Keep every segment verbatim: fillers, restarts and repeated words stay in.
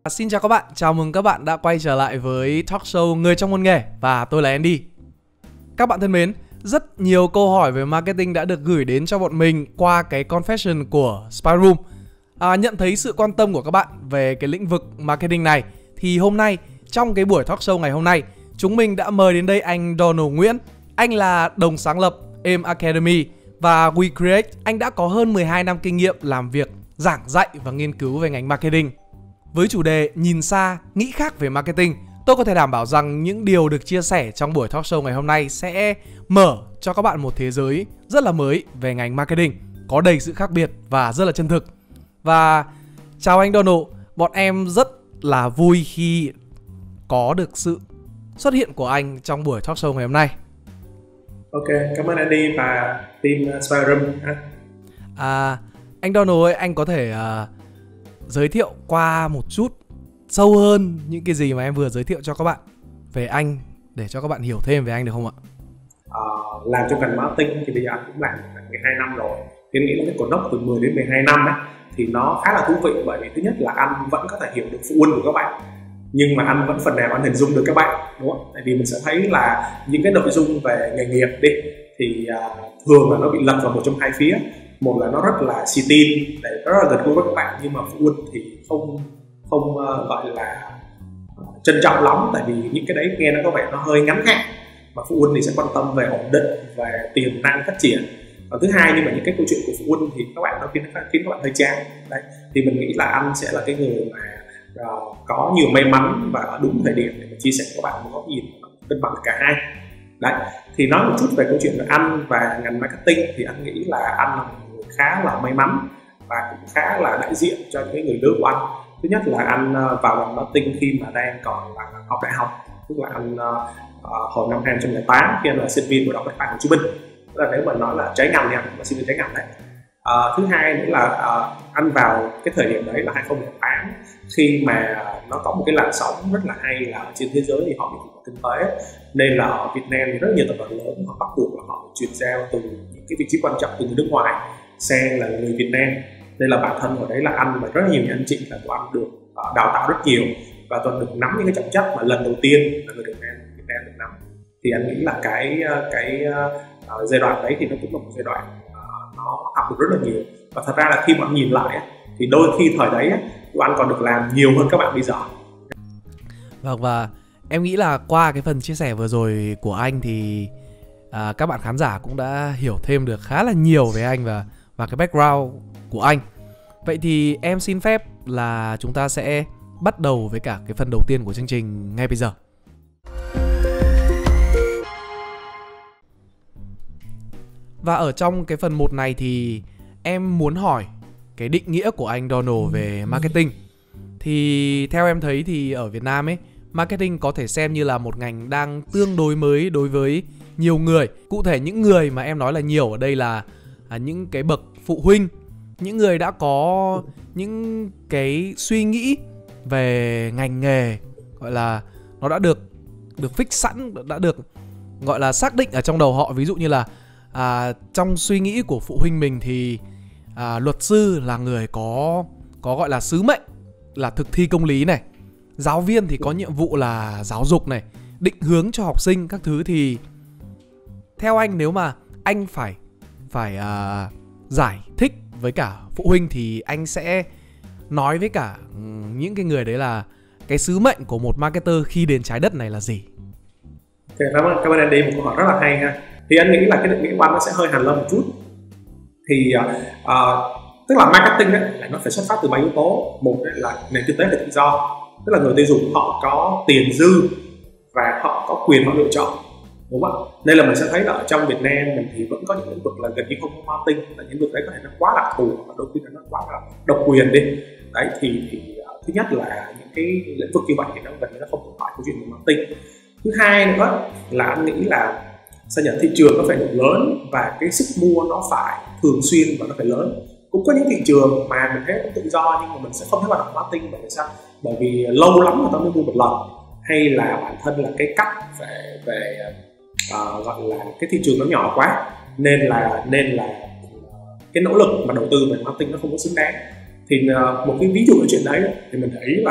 Xin chào các bạn, chào mừng các bạn đã quay trở lại với talk show Người trong môn nghề và tôi là Andy. Các bạn thân mến, rất nhiều câu hỏi về marketing đã được gửi đến cho bọn mình qua cái confession của Spy Room. À, nhận thấy sự quan tâm của các bạn về cái lĩnh vực marketing này thì hôm nay, trong cái buổi talk show ngày hôm nay, chúng mình đã mời đến đây anh Donald Nguyễn. Anh là đồng sáng lập Aim Academy và We Create. Anh đã có hơn mười hai năm kinh nghiệm làm việc, giảng dạy và nghiên cứu về ngành marketing. Với chủ đề nhìn xa, nghĩ khác về marketing, tôi có thể đảm bảo rằng những điều được chia sẻ trong buổi talk show ngày hôm nay sẽ mở cho các bạn một thế giới rất là mới về ngành marketing, có đầy sự khác biệt và rất là chân thực. Và chào anh Donald, bọn em rất là vui khi có được sự xuất hiện của anh trong buổi talk show ngày hôm nay. Ok, cảm ơn Andy và team Spy Room. À, anh Donald ơi, anh có thể uh, giới thiệu qua một chút sâu hơn những cái gì mà em vừa giới thiệu cho các bạn về anh để cho các bạn hiểu thêm về anh được không ạ? À, làm trong ngành marketing thì bây giờ anh cũng làm mười hai năm rồi. Thì anh nghĩ là cái cột mốc từ mười đến mười hai năm ấy, thì nó khá là thú vị, bởi vì thứ nhất là anh vẫn có thể hiểu được phụ huynh của các bạn, nhưng mà anh vẫn phần nào anh hình dung được các bạn, đúng không? Tại vì mình sẽ thấy là những cái nội dung về nghề nghiệp đi thì uh, thường là nó bị lật vào một trong hai phía. Một là nó rất là xì tin để rất là gần gũi với các bạn, nhưng mà phụ huynh thì không không uh, gọi là uh, trân trọng lắm, tại vì những cái đấy nghe nó có vẻ nó hơi ngắn hạn, mà phụ huynh thì sẽ quan tâm về ổn định, về tiềm năng phát triển. Và thứ hai, nhưng mà những cái câu chuyện của phụ huynh thì các bạn nó khiến, khiến các bạn hơi chán. Đấy, thì mình nghĩ là anh sẽ là cái người mà uh, có nhiều may mắn và ở đúng thời điểm để mà chia sẻ với các bạn một góc nhìn cân bằng cả hai. Đấy, thì nói một chút về câu chuyện về anh và ngành marketing thì anh nghĩ là anh là một người khá là may mắn và cũng khá là đại diện cho những người lớn của anh. Thứ nhất là anh vào ngành marketing khi mà đang còn là học đại học, tức là anh uh, hồi năm hai không không tám khi anh là sinh viên của Đại học Bách Khoa Hồ Chí Minh. Tức là nếu mà nói là trái ngành thì anh là sinh viên trái ngành đấy. Uh, thứ hai nữa là uh, anh vào cái thời điểm đấy là hai không không tám, khi mà nó có một cái làn sóng rất là hay là ở trên thế giới thì họ bị khủng hoảng kinh tế, nên là ở Việt Nam thì rất nhiều tập đoàn lớn họ bắt buộc là họ chuyển giao từ những cái vị trí quan trọng từ người nước ngoài sang là người Việt Nam. Nên là bản thân ở đấy là anh và rất là nhiều những anh chị là của anh được uh, đào tạo rất nhiều, và toàn được nắm những cái trọng trách mà lần đầu tiên là người Việt Nam Việt Nam được nắm. Thì anh nghĩ là cái cái uh, giai đoạn đấy thì nó cũng là một giai đoạn uh, nó học được rất là nhiều. Và thật ra là khi mà anh nhìn lại thì đôi khi thời đấy anh còn được làm nhiều hơn các bạn bây giờ. Vâng, và em nghĩ là qua cái phần chia sẻ vừa rồi của anh thì à, các bạn khán giả cũng đã hiểu thêm được khá là nhiều về anh và, và cái background của anh. Vậy thì em xin phép là chúng ta sẽ bắt đầu với cả cái phần đầu tiên của chương trình ngay bây giờ. Và ở trong cái phần một này thì em muốn hỏi cái định nghĩa của anh Donald về marketing. Thì theo em thấy thì ở Việt Nam ấy, marketing có thể xem như là một ngành đang tương đối mới đối với nhiều người. Cụ thể những người mà em nói là nhiều ở đây là à, những cái bậc phụ huynh, những người đã có những cái suy nghĩ về ngành nghề, gọi là nó đã được được fix sẵn, đã được gọi là xác định ở trong đầu họ. Ví dụ như là à, trong suy nghĩ của phụ huynh mình thì à, luật sư là người có có gọi là sứ mệnh là thực thi công lý này, giáo viên thì có nhiệm vụ là giáo dục này, định hướng cho học sinh các thứ. Thì theo anh, nếu mà anh phải phải à, giải thích với cả phụ huynh thì anh sẽ nói với cả những cái người đấy là cái sứ mệnh của một marketer khi đến trái đất này là gì? Okay, cảm ơn, cảm ơn Andy, một câu hỏi rất là hay ha. Thì anh nghĩ là cái định nghĩa của anh nó sẽ hơi hàn lâm một chút. Thì uh, tức là marketing ấy, là nó phải xuất phát từ ba yếu tố. Một là nền kinh tế là tự do, tức là người tiêu dùng họ có tiền dư và họ có quyền họ lựa chọn, đúng không? Nên là mình sẽ thấy là ở trong Việt Nam mình thì vẫn có những lĩnh vực là gần như không có marketing, là những lĩnh vực đấy có thể nó quá đặc thù và đôi khi nó quá là độc quyền đi. Đấy thì, thì uh, thứ nhất là những cái lĩnh vực như vậy thì nó gần như nó không tồn tại câu chuyện về marketing. Thứ hai nữa là anh nghĩ là sao nhận thị trường nó phải đủ lớn và cái sức mua nó phải thường xuyên và nó phải lớn. Cũng có những thị trường mà mình thấy cũng tự do nhưng mà mình sẽ không thấy hoạt động marketing. Bởi vì sao? Bởi vì lâu lắm người ta mới mua một lần, hay là bản thân là cái cách về về uh, gọi là cái thị trường nó nhỏ quá, nên là nên là cái nỗ lực mà đầu tư về marketing nó không có xứng đáng. Thì uh, một cái ví dụ của chuyện đấy thì mình thấy là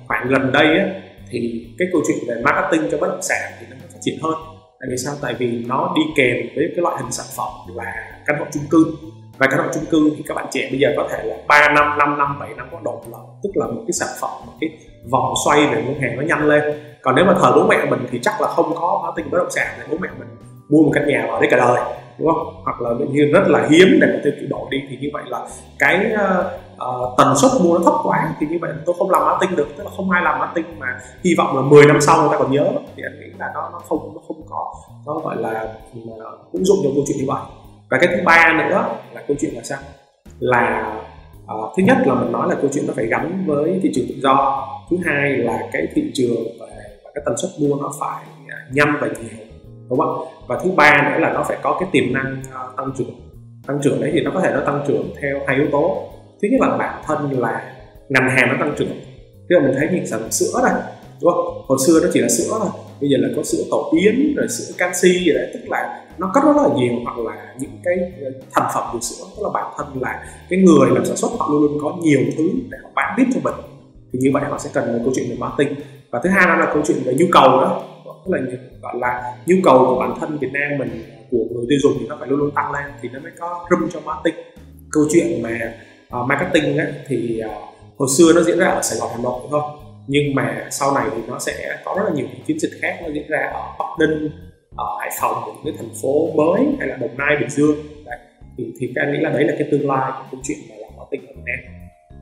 khoảng gần đây á, thì cái câu chuyện về marketing cho bất động sản thì nó phát triển hơn. Tại vì sao? Tại vì nó đi kèm với cái loại hình sản phẩm là căn hộ chung cư. Và căn hộ chung cư thì các bạn trẻ bây giờ có thể là ba năm, năm năm, bảy năm có đột lần, tức là một cái sản phẩm, một cái vòng xoay về mua hàng nó nhanh lên. Còn nếu mà thời bố mẹ mình thì chắc là không có marketing bất động sản, thì bố mẹ mình mua một căn nhà ở đấy cả đời, đúng không? Hoặc là như rất là hiếm để có thể chuyển đổi đi, thì như vậy là cái uh, tần suất mua nó thấp quá, thì như vậy tôi không làm marketing được, tức là không ai làm marketing mà hy vọng là mười năm sau người ta còn nhớ, thì anh nghĩ là nó nó không nó không có nó gọi là uh, ứng dụng cho câu chuyện như vậy. Và cái thứ ba nữa là câu chuyện là sao? Là uh, thứ nhất là mình nói là câu chuyện nó phải gắn với thị trường tự do. Thứ hai là cái thị trường và, và cái tần suất mua nó phải uh, nhanh và nhiều, đúng không? Và thứ ba nữa là nó phải có cái tiềm năng uh, tăng trưởng. Tăng trưởng đấy thì nó có thể nó tăng trưởng theo hai yếu tố. Thứ nhất là bản thân là ngành hàng nó tăng trưởng. Tức là mình thấy những sản phẩm sữa này, đúng không? Hồi xưa nó chỉ là sữa thôi, bây giờ là có sữa tổ yến, rồi sữa canxi gì đấy, tức là nó có rất là nhiều. Hoặc là những cái thành phẩm từ sữa, tức là bản thân là cái người làm sản xuất họ luôn luôn có nhiều thứ để họ bán tiếp cho mình, thì như vậy họ sẽ cần một câu chuyện về marketing. Và thứ hai đó là câu chuyện về nhu cầu đó, tức là gọi là nhu cầu của bản thân Việt Nam mình, của người tiêu dùng thì nó phải luôn luôn tăng lên thì nó mới có room cho marketing. Câu chuyện mà uh, marketing ấy, thì uh, hồi xưa nó diễn ra ở Sài Gòn, Hà Nội thôi, nhưng mà sau này thì nó sẽ có rất là nhiều chiến dịch khác nó diễn ra ở Bắc Ninh, ở Hải Phòng, những cái thành phố mới, hay là Đồng Nai, Bình Dương đấy. thì thì các anh nghĩ là đấy là cái tương lai của câu chuyện mà làm marketing ở Việt Nam.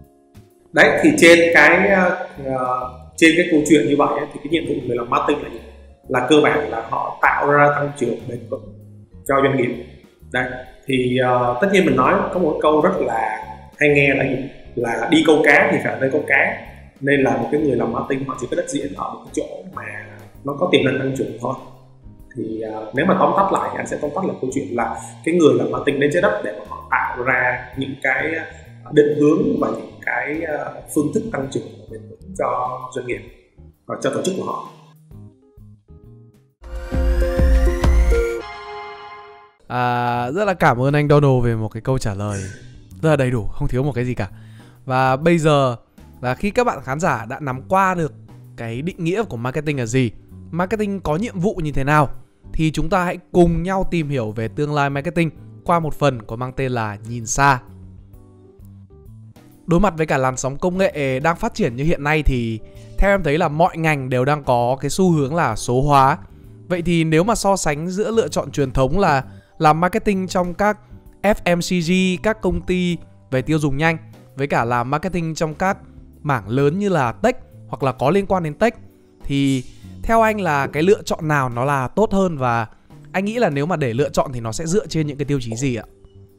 Đấy thì trên cái uh, trên cái câu chuyện như vậy ấy, thì cái nhiệm vụ của người làm marketing là gì? Là cơ bản là họ tạo ra tăng trưởng bền vững cho doanh nghiệp. Đây thì uh, tất nhiên mình nói có một câu rất là hay nghe là gì? Là đi câu cá thì phải tới câu cá. Nên là một cái người làm marketing họ chỉ có đất diễn ở một cái chỗ mà nó có tiềm năng tăng trưởng thôi. Thì uh, nếu mà tóm tắt lại thì anh sẽ tóm tắt là câu chuyện là cái người làm marketing đến trái đất để mà họ tạo ra những cái định hướng và những cái uh, phương thức tăng trưởng bền vững cho doanh nghiệp và cho tổ chức của họ. À, rất là cảm ơn anh Donald về một cái câu trả lời rất là đầy đủ, không thiếu một cái gì cả. Và bây giờ là khi các bạn khán giả đã nắm qua được cái định nghĩa của marketing là gì, marketing có nhiệm vụ như thế nào, thì chúng ta hãy cùng nhau tìm hiểu về tương lai marketing qua một phần có mang tên là Nhìn Xa. Đối mặt với cả làn sóng công nghệ đang phát triển như hiện nay thì theo em thấy là mọi ngành đều đang có cái xu hướng là số hóa. Vậy thì nếu mà so sánh giữa lựa chọn truyền thống là làm marketing trong các ép em xê giê, các công ty về tiêu dùng nhanh, với cả làm marketing trong các mảng lớn như là tech hoặc là có liên quan đến tech, thì theo anh là cái lựa chọn nào nó là tốt hơn, và anh nghĩ là nếu mà để lựa chọn thì nó sẽ dựa trên những cái tiêu chí gì ạ?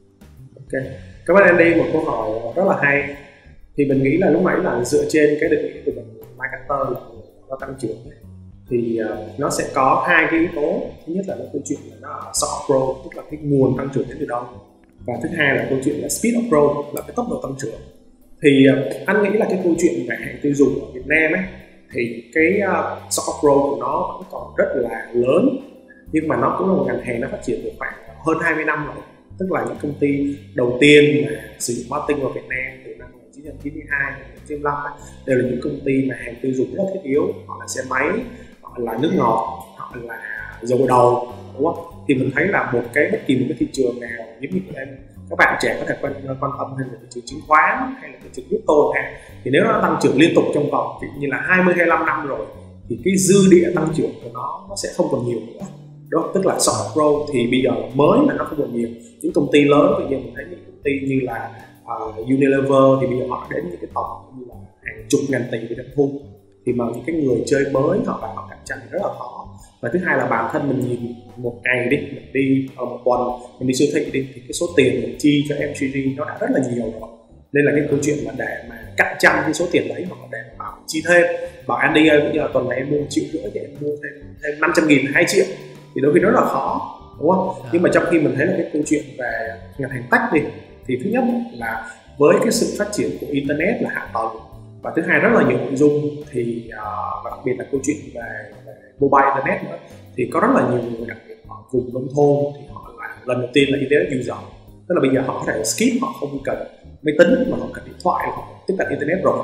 Ok, các bạn Andy một câu hỏi rất là hay. Thì mình nghĩ là lúc nãy là dựa trên cái định nghĩa của mình, marketer là nó tăng trưởng ấy. Thì uh, nó sẽ có hai cái yếu tố. Thứ nhất là nó câu chuyện là nó ở source of growth, tức là cái nguồn tăng trưởng đến từ đâu. Và thứ hai là câu chuyện là speed of growth, là cái tốc độ tăng trưởng. Thì uh, anh nghĩ là cái câu chuyện về hàng tiêu dùng ở Việt Nam ấy, thì cái uh, source of growth của nó vẫn còn rất là lớn, nhưng mà nó cũng là một ngành hàng nó phát triển được khoảng hơn hai mươi năm rồi. Tức là những công ty đầu tiên mà sử dụng marketing vào Việt Nam từ năm một nghìn chín trăm chín mươi hai đến một nghìn chín trăm chín mươi lăm đều là những công ty mà hàng tiêu dùng rất thiết yếu, họ là xe máy, họ là nước ngọt, họ là dầu đầu, đúng không? Thì mình thấy là một cái bất kỳ một cái thị trường nào, giống như em các bạn trẻ có thể quan, quan tâm hơn về thị trường chứng khoán hay là thị trường crypto ha, thì nếu nó tăng trưởng liên tục trong vòng như là hai mươi, hai mươi lăm năm rồi thì cái dư địa tăng trưởng của nó nó sẽ không còn nhiều nữa. Đó, tức là soft growth thì bây giờ mới mà nó không còn nhiều. Những công ty lớn bây giờ mình thấy những công ty như là uh, Unilever thì bây giờ họ đến những cái tổng như là hàng chục ngàn tỷ về doanh thu, thì mà những cái người chơi mới họ vào họ cạnh tranh rất là khó. Và thứ hai là bản thân mình nhìn một ngày đi, mình đi ở một tuần mình đi siêu thị đi, thì cái số tiền mình chi cho em xê giê nó đã rất là nhiều rồi. Nên là cái câu chuyện mà để mà cạnh tranh cái số tiền đấy hoặc là để bảo chi thêm, bảo Andy ơi bây giờ tuần này em mua triệu rưỡi thì em mua thêm thêm năm trăm nghìn, hai triệu, thì đôi khi rất là khó, đúng không? À. Nhưng mà trong khi mình thấy là cái câu chuyện về ngành hàng tech đi, thì thứ nhất là với cái sự phát triển của internet là hạ tầng, và thứ hai rất là nhiều nội dung, thì uh, và đặc biệt là câu chuyện về, về mobile internet nữa, thì có rất là nhiều người, đặc biệt ở vùng nông thôn thì họ là lần đầu tiên là internet user, tức là bây giờ họ có thể skip, họ không cần máy tính mà họ cần điện thoại, họ tiếp cận internet rồi.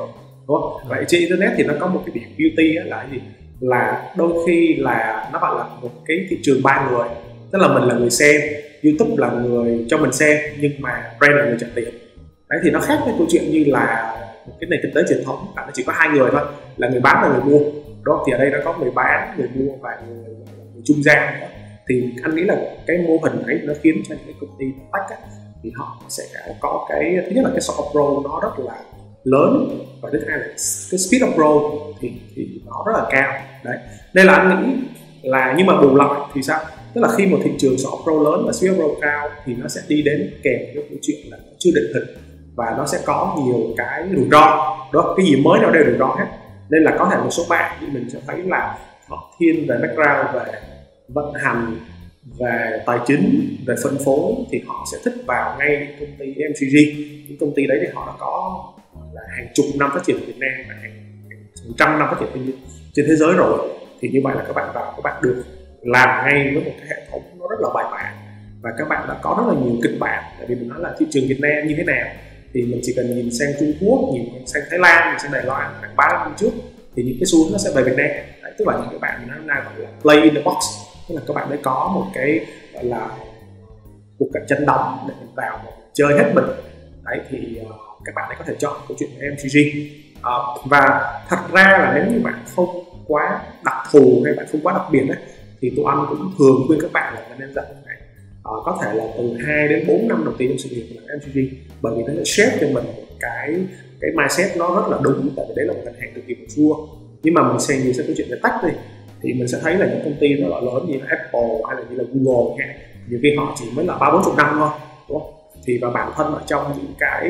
đúng không? Vậy trên internet thì nó có một cái điểm beauty là cái gì, là đôi khi là nó gọi là một cái thị trường ba người, tức là mình là người xem, YouTube là người cho mình xem, nhưng mà brand là người trả tiền. Đấy, thì nó khác với câu chuyện như là một cái nền kinh tế truyền thống là nó chỉ có hai người thôi, là người bán và người mua. Đó, thì ở đây nó có người bán, người mua và người, người trung gian nữa. Thì anh nghĩ là cái mô hình ấy nó khiến cho những cái công ty tech á, thì họ sẽ có cái, thứ nhất là cái sort of role nó rất là lớn, và thứ hai là cái speed of growth thì, thì nó rất là cao. Đấy, nên là anh nghĩ là, nhưng mà bù lại thì sao, tức là khi một thị trường sort of growth lớn và speed of growth cao thì nó sẽ đi đến kèm cái câu chuyện là nó chưa định hình và nó sẽ có nhiều cái rủi ro. Đó, cái gì mới nó đều rủi ro hết. Nên là có thể một số bạn thì mình sẽ thấy là họ thiên về background về vận hành, về tài chính, về phân phối thì họ sẽ thích vào ngay những công ty em xê giê. Những công ty đấy thì họ đã có là hàng chục năm phát triển ở Việt Nam và hàng, hàng trăm năm phát triển trên, trên thế giới rồi. Thì như vậy là các bạn vào, các bạn được làm ngay với một cái hệ thống nó rất là bài bản, và các bạn đã có rất là nhiều kịch bản. Tại vì mình nói là thị trường Việt Nam như thế nào thì mình chỉ cần nhìn sang Trung Quốc, nhìn sang Thái Lan, nhìn sang Đài Loan khoảng ba năm trước thì những cái xu hướng nó sẽ về Việt Nam. Đấy, tức là những cái bạn nó đang gọi là play in the box, tức là các bạn mới có một cái gọi là cuộc cạnh tranh đóng để mình vào và chơi hết mình. Đấy, thì uh, các bạn ấy có thể chọn câu chuyện của em xê giê. Uh, và thật ra là nếu như bạn không quá đặc thù hay bạn không quá đặc biệt ấy, thì tụi anh cũng thường khuyên các bạn là nên dạy các bạn uh, có thể là từ hai đến bốn năm đầu tiên trong sự nghiệp của em xê giê, bởi vì nó sẽ shape cho mình một cái cái mindset nó rất là đúng, tại vì đấy là một ngành hàng cực kỳ mature. Nhưng mà mình xem nhiều sang câu chuyện về tech đi thì mình sẽ thấy là những công ty rất là lớn như là Apple hay là như là Google, nhiều khi họ chỉ mới là ba bốn chục năm thôi, đúng không? Thì và bản thân ở trong những cái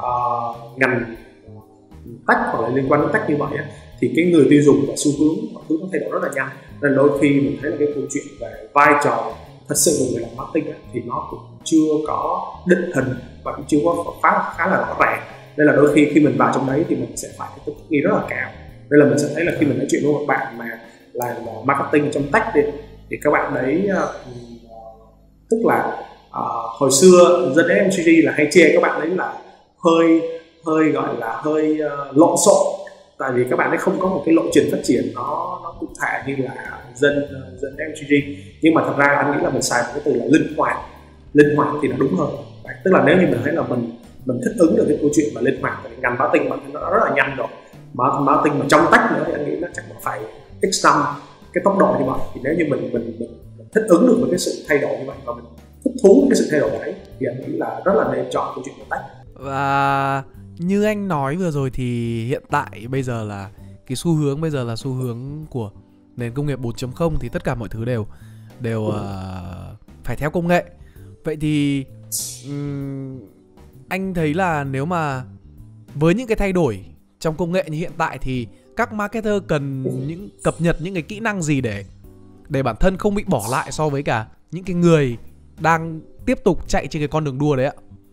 uh, ngành tech hoặc là liên quan đến tech như vậy thì cái người tiêu dùng và xu hướng mọi thứ nó thay đổi rất là nhanh. Nên đôi khi mình thấy là cái câu chuyện về vai trò thật sự của người làm marketing thì nó cũng chưa có định hình và cũng chưa có khá, khá là rõ ràng. Nên là đôi khi khi mình vào trong đấy thì mình sẽ phải thích nghi rất là cao. Nên là mình sẽ thấy là khi mình nói chuyện với một bạn mà làm marketing trong tech đi, thì các bạn đấy uh, tức là uh, hồi xưa dân em xê giê là hay chê các bạn đấy là hơi hơi gọi là hơi uh, lộn xộn, tại vì các bạn ấy không có một cái lộ trình phát triển nó nó cụ thể như là dân uh, dân em xê giê. Nhưng mà thật ra anh nghĩ là mình xài một cái từ là linh hoạt, linh hoạt thì nó đúng hơn. Đấy, tức là nếu như mình thấy là mình mình thích ứng được cái câu chuyện mà linh hoạt, thì ngành marketing mà nó rất là nhanh rồi, mà marketing mà trong tech nữa thì anh nghĩ nó chắc là phải x năm cái tốc độ như vậy. Thì nếu như mình mình mình, mình thích ứng được với cái sự thay đổi như vậy và mình thích thú với cái sự thay đổi đấy thì anh nghĩ là rất là nên chọn câu chuyện của tech. Và như anh nói vừa rồi thì hiện tại bây giờ là cái xu hướng bây giờ là xu hướng của nền công nghiệp bốn chấm không, thì tất cả mọi thứ đều đều uh, phải theo công nghệ. Vậy thì um, anh thấy là nếu mà với những cái thay đổi trong công nghệ như hiện tại thì các marketer cần những cập nhật những cái kỹ năng gì để để bản thân không bị bỏ lại so với cả những cái người đang tiếp tục chạy trên cái con đường đua đấy ạ?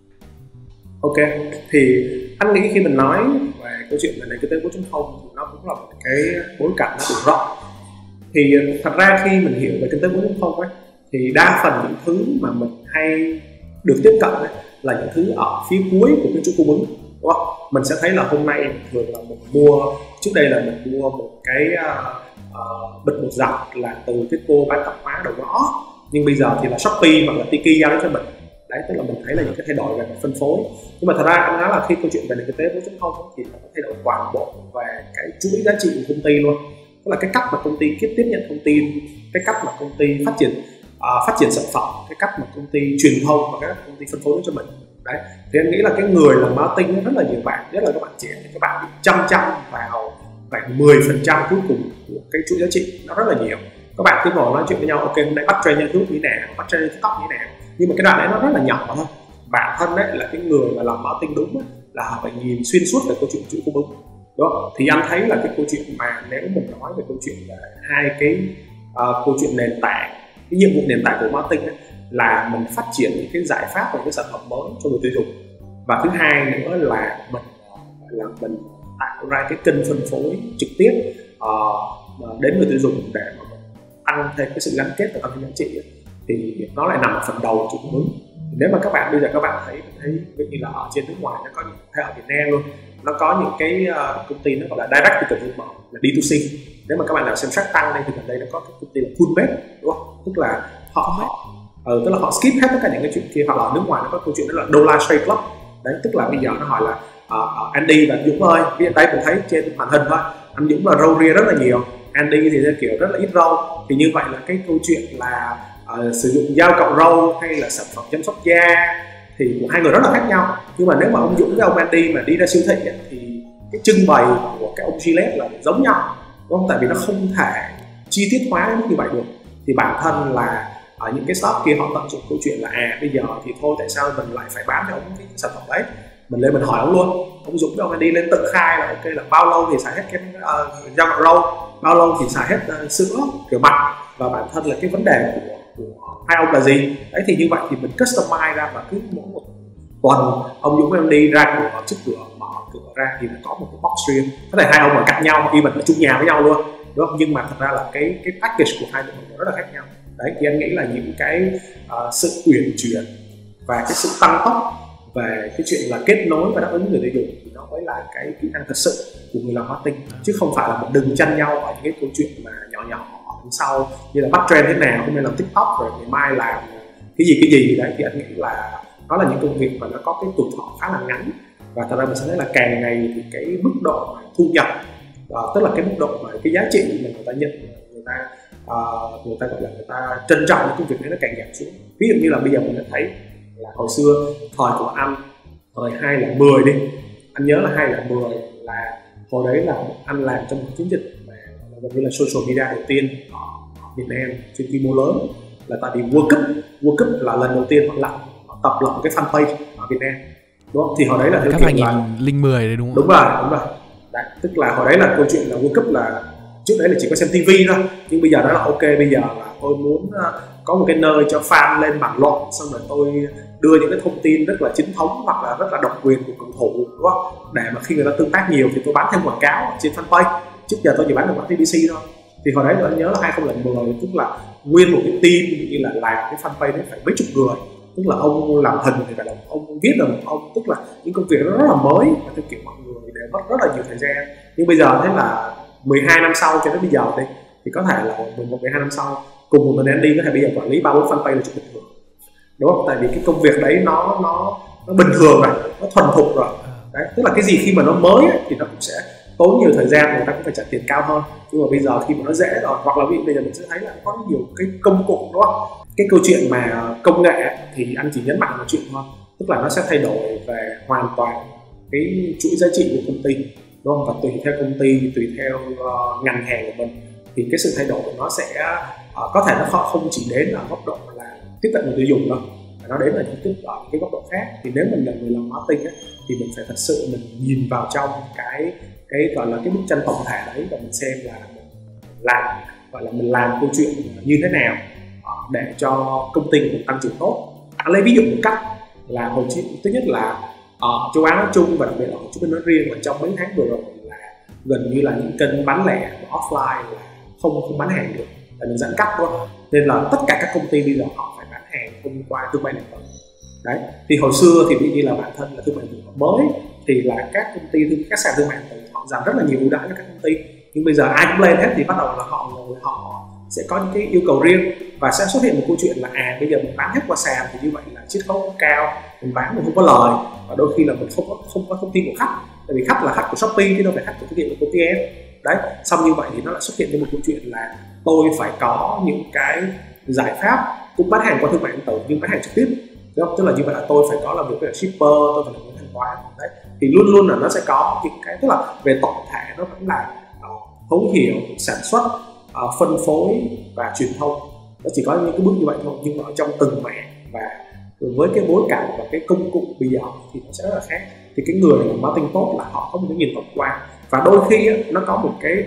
Ok, thì anh nghĩ khi mình nói về câu chuyện về nền kinh tế bốn chấm không thì nó cũng là một cái bối cảnh nó đủ rộng. Thì thật ra khi mình hiểu về kinh tế bốn chấm không ấy, thì đa phần những thứ mà mình hay được tiếp cận ấy, là những thứ ở phía cuối của cái chuỗi cung ứng, đúng không? Mình sẽ thấy là hôm nay thường là mình mua, trước đây là mình mua một cái uh, uh, bịch bột giặt là từ cái cô bán tạp hóa đầu ngõ, nhưng bây giờ thì là Shopee hoặc là Tiki giao đến cho mình. Đấy, tức là mình thấy là những cái thay đổi về phân phối. Nhưng mà thật ra anh nói là khi câu chuyện về nền kinh tế bốn chấm không thì nó thay đổi toàn bộ về cái chuỗi giá trị của công ty luôn. Tức là cái cách mà công ty tiếp nhận thông tin, cái cách mà công ty phát triển uh, phát triển sản phẩm, cái cách mà công ty truyền thông và cái cách công ty phân phối cho mình. Đấy, thì anh nghĩ là cái người làm marketing rất là nhiều bạn, nhất là các bạn trẻ thì các bạn bị chăm chăm vào khoảng mười phần trăm cuối cùng của cái chuỗi giá trị, nó rất là nhiều. Các bạn cứ ngồi nói chuyện với nhau, ok hôm nay bắt trend YouTube như thế nào, bắt trend TikTok như thế nào, nhưng mà cái đoạn đấy nó rất là nhỏ thôi. Bản thân đấy là cái người mà làm marketing đúng ấy, là họ phải nhìn xuyên suốt về câu chuyện chuỗi cung ứng. Đó, thì anh thấy là cái câu chuyện mà nếu mình nói về câu chuyện là hai cái uh, câu chuyện nền tảng, cái nhiệm vụ nền tảng của marketing ấy, là mình phát triển những cái giải pháp và cái sản phẩm mới cho người tiêu dùng, và thứ hai nữa là mình là mình tạo ra cái kênh phân phối trực tiếp uh, đến người tiêu dùng để mà mình tăng thêm cái sự gắn kết và tăng thêm giá trị ấy. Thì nó lại nằm ở phần đầu chuỗi cung ứng. Nếu mà các bạn bây giờ các bạn thấy thấy ví như là ở trên nước ngoài nó có những, hay ở Việt Nam luôn, nó có những cái uh, công ty nó gọi là direct to consumer, là đê hai xê. Nếu mà các bạn nào xem Shark Tank đây thì gần đây nó có cái công ty là Coolbet, đúng không? Tức là họ họ ừ, tức là họ skip hết tất cả những cái chuyện kia. Hoặc là ở nước ngoài nó có câu chuyện đó là Dollar Trade Club. Đấy, tức là bây giờ nó hỏi là uh, uh, Andy và Dũng ơi, ví dụ đây mình thấy trên màn hình thôi, anh Dũng là râu ria rất là nhiều, Andy thì kiểu rất là ít râu, thì như vậy là cái câu chuyện là uh, sử dụng dao cạo râu hay là sản phẩm chăm sóc da thì của hai người rất là khác nhau. Nhưng mà nếu mà ông Dũng với ông Andy mà đi ra siêu thị ấy, thì cái trưng bày của cái ông Gillette là giống nhau, đúng không? Tại vì nó không thể chi tiết hóa đến như vậy được. Thì bản thân là ở những cái shop kia họ tận dụng câu chuyện là à bây giờ thì thôi tại sao mình lại phải bán cho ông cái sản phẩm đấy, mình lên mình hỏi ông luôn. Ông Dũng với ông Andy lên tự khai là ok là bao lâu thì xài hết cái uh, dao cạo râu, bao lâu thì xài hết uh, sữa rửa mặt, và bản thân là cái vấn đề của, của hai ông là gì đấy. Thì như vậy thì mình customize ra, và cứ mỗi một tuần ông Dũng với ông đi ra cửa trước cửa mở cửa ra thì nó có một cái box riêng. Có thể hai ông ở cạnh nhau, even ở chung nhà với nhau luôn, đúng không? Nhưng mà thật ra là cái cái package của hai người nó rất là khác nhau. Đấy thì anh nghĩ là những cái uh, sự uyển chuyển và cái sự tăng tốc về cái chuyện là kết nối và đáp ứng người tiêu dùng thì nó mới là cái kỹ năng thật sự của người làm marketing, chứ không phải là một đừng chăn nhau ở những cái câu chuyện mà nhỏ nhỏ ở đằng sau như là bắt trend thế nào, hôm nay làm TikTok rồi ngày mai làm cái gì cái gì đấy. Thì anh nghĩ là nó là những công việc mà nó có cái tuổi thọ khá là ngắn, và thật ra mình sẽ thấy là càng ngày thì cái mức độ thu nhập, uh, tức là cái mức độ mà cái giá trị mà người ta nhận, người ta uh, người ta gọi là người ta trân trọng cái công việc đấy nó càng giảm xuống. Ví dụ như là bây giờ mình đã thấy là hồi xưa thời của anh, thời hai là mười đi, anh nhớ là hai là mười là hồi đấy là anh làm trong một chiến dịch mà gần như là social media đầu tiên ở Việt Nam trên quy mô lớn, là tại vì World Cup World Cup là lần đầu tiên họ lập họ tập lập một cái fanpage ở Việt Nam, đúng không? Thì hồi đấy là theo Các kiểu hai là nghìn mười đấy đúng không? Đúng rồi, đúng rồi. Đấy, tức là hồi đấy là câu chuyện là World Cup là trước đấy là chỉ có xem ti vi thôi, nhưng bây giờ đó là ok, bây giờ là tôi muốn có một cái nơi cho fan lên bàn luận, xong rồi tôi đưa những cái thông tin rất là chính thống hoặc là rất là độc quyền của cầu thủ, đúng không? Để mà khi người ta tương tác nhiều thì tôi bán thêm quảng cáo trên fanpage. Trước giờ tôi chỉ bán được bản pê pê xê thôi. Thì hồi đấy tôi nhớ là hai không không không, tức là nguyên một cái team như là làm cái fanpage đấy phải mấy chục người, tức là ông làm hình thì phải là ông viết là một ông, tức là những công việc nó rất là mới và theo kiểu mọi người để mất rất là nhiều thời gian. Nhưng bây giờ thế là mười hai năm sau cho đến bây giờ đi, thì có thể là mười một mười hai năm sau cùng một mình Andy có thể bây giờ quản lý ba bốn fanpage là chuyện bình thường, đúng không? Tại vì cái công việc đấy nó nó nó bình thường rồi, nó thuần thục rồi. Đấy, tức là cái gì khi mà nó mới ấy, thì nó cũng sẽ tốn nhiều thời gian, người ta cũng phải trả tiền cao hơn. Nhưng mà bây giờ khi mà nó dễ rồi, hoặc là bây giờ mình sẽ thấy là có nhiều cái công cụ, đúng không? Cái câu chuyện mà công nghệ thì anh chỉ nhấn mạnh một chuyện thôi, tức là nó sẽ thay đổi về hoàn toàn cái chuỗi giá trị của công ty, đúng không? Và tùy theo công ty, tùy theo uh, ngành hàng của mình thì cái sự thay đổi nó sẽ uh, có thể nó không chỉ đến ở góc độ là tiếp cận người tiêu dùng đâu, mà nó đến ở những cái, ở những cái góc độ khác. Thì nếu mình là người làm marketing ấy, thì mình phải thật sự mình nhìn vào trong cái cái gọi là cái bức tranh tổng thể đấy, và mình xem là mình làm gọi là mình làm câu chuyện như thế nào để cho công ty của mình tăng trưởng tốt. Anh lấy ví dụ một cách là hồi trước thứ nhất là ở châu Á nói chung và đặc biệt là ở Trung Quốc nói riêng, là trong mấy tháng vừa rồi là gần như là những kênh bán lẻ và offline là không không bán hàng được, tại mình giãn cách thôi, nên là tất cả các công ty bây giờ họ phải bán hàng thông qua thương mại điện tử. Đấy, thì hồi xưa thì ví dụ như là bản thân là thương mại điện tử mới thì là các công ty các sàn thương mại điện tử họ giảm rất là nhiều ưu đãi cho các công ty, nhưng bây giờ ai cũng lên hết thì bắt đầu là họ ngồi họ sẽ có những cái yêu cầu riêng, và sẽ xuất hiện một câu chuyện là à bây giờ mình bán hết qua sàn thì như vậy là chiết khấu cao, mình bán mình không có lời, và đôi khi là mình không có không có thông tin của khách, tại vì khách là khách của Shopee chứ đâu phải khách của cái kiện của tê em. Đấy, xong như vậy thì nó lại xuất hiện thêm một câu chuyện là tôi phải có những cái giải pháp cũng bán hàng qua thương mại điện tử nhưng bán hàng trực tiếp, đúng không? Tức là như vậy là tôi phải có làm việc với shipper, tôi phải làm việc với thanh toán. Đấy, thì luôn luôn là nó sẽ có những cái, tức là về tổng thể nó vẫn là uh, thấu hiểu, sản xuất, uh, phân phối và truyền thông. Nó chỉ có những cái bước như vậy thôi, nhưng mà ở trong từng mảng và với cái bối cảnh và cái công cụ bây giờ thì nó sẽ rất là khác. Thì cái người làm marketing tốt là họ có một cái nhìn tổng quan, và đôi khi á, nó có một cái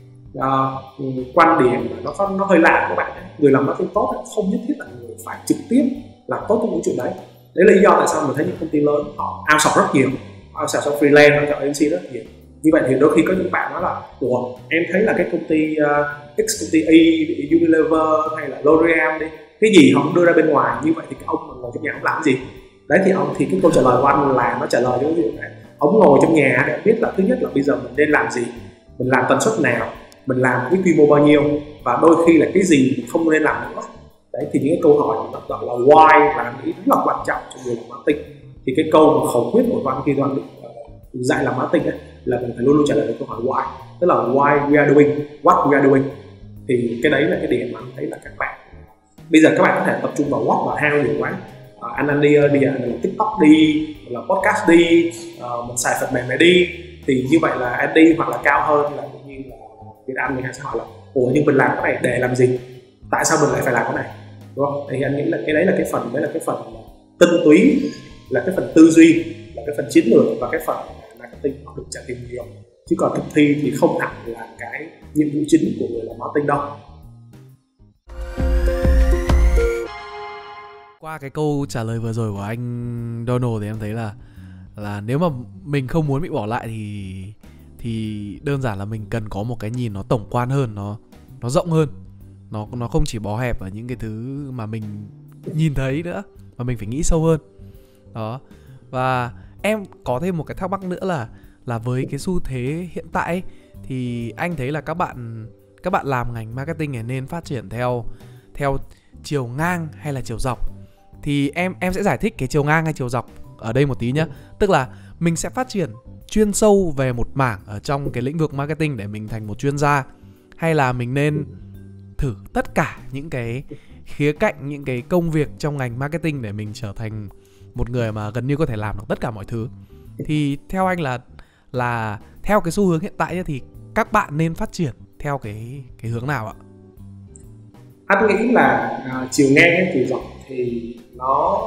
uh, quan điểm mà nó có, nó hơi lạ các bạn ấy. Người làm marketing tốt ấy, không nhất thiết là người phải trực tiếp làm tốt trong những chuyện đấy. Đấy là lý do tại sao mình thấy những công ty lớn họ outsource rất nhiều, outsource sang freelance, họ chọn agency rất nhiều. Như vậy thì đôi khi có những bạn nói là ủa em thấy là cái công ty uh, X, công ty Y, Unilever hay là L'Oreal đi, cái gì họ cũng đưa ra bên ngoài, như vậy thì cái ông mà ngồi trong nhà ông làm cái gì? Đấy thì ông thì cái câu trả lời của anh là nó trả lời cho cái chuyện này. Ông ngồi trong nhà để biết là thứ nhất là bây giờ mình nên làm gì, mình làm tần suất nào, mình làm cái quy mô bao nhiêu, và đôi khi là cái gì mình không nên làm nữa. Đấy thì những cái câu hỏi nó gọi là why là nghĩ rất là quan trọng cho người làm marketing. Thì cái câu mà khẩu quyết của Toàn khi Toàn dạy làm marketing ấy, là mình phải luôn luôn trả lời câu hỏi why, tức là why we are doing what we are doing. Thì cái đấy là cái điểm mà anh thấy là các bạn bây giờ các bạn có thể tập trung vào what và how nhiều quá. À, anh anh đi bây giờ mình làm TikTok đi, mình làm podcast đi, uh, mình xài phần mềm này đi, thì như vậy là anh đi hoặc là cao hơn là tự nhiên là Việt Nam mình hay sẽ hỏi là ủa nhưng mình làm cái này để làm gì, tại sao mình lại phải làm cái này, đúng không? Thì anh nghĩ là cái đấy là cái phần đấy là cái phần tinh túy, là cái phần tư duy, là cái phần chiến lược và cái phần marketing họ được trả tiền nhiều, chứ còn thực thi thì không hẳn là cái nhiệm vụ chính của người làm marketing đâu. Qua cái câu trả lời vừa rồi của anh Donald thì em thấy là là nếu mà mình không muốn bị bỏ lại thì thì đơn giản là mình cần có một cái nhìn nó tổng quan hơn, nó nó rộng hơn, nó nó không chỉ bó hẹp ở những cái thứ mà mình nhìn thấy nữa, mà mình phải nghĩ sâu hơn đó. Và em có thêm một cái thắc mắc nữa là là với cái xu thế hiện tại ấy, thì anh thấy là các bạn các bạn làm ngành marketing này nên phát triển theo theo chiều ngang hay là chiều dọc. Thì em em sẽ giải thích cái chiều ngang hay chiều dọc ở đây một tí nhé. Tức là mình sẽ phát triển chuyên sâu về một mảng ở trong cái lĩnh vực marketing để mình thành một chuyên gia, hay là mình nên thử tất cả những cái khía cạnh, những cái công việc trong ngành marketing để mình trở thành một người mà gần như có thể làm được tất cả mọi thứ. Thì theo anh là là theo cái xu hướng hiện tại ấy, thì các bạn nên phát triển theo cái cái hướng nào ạ? Anh nghĩ là uh, chiều ngang hay chiều dọc thì nó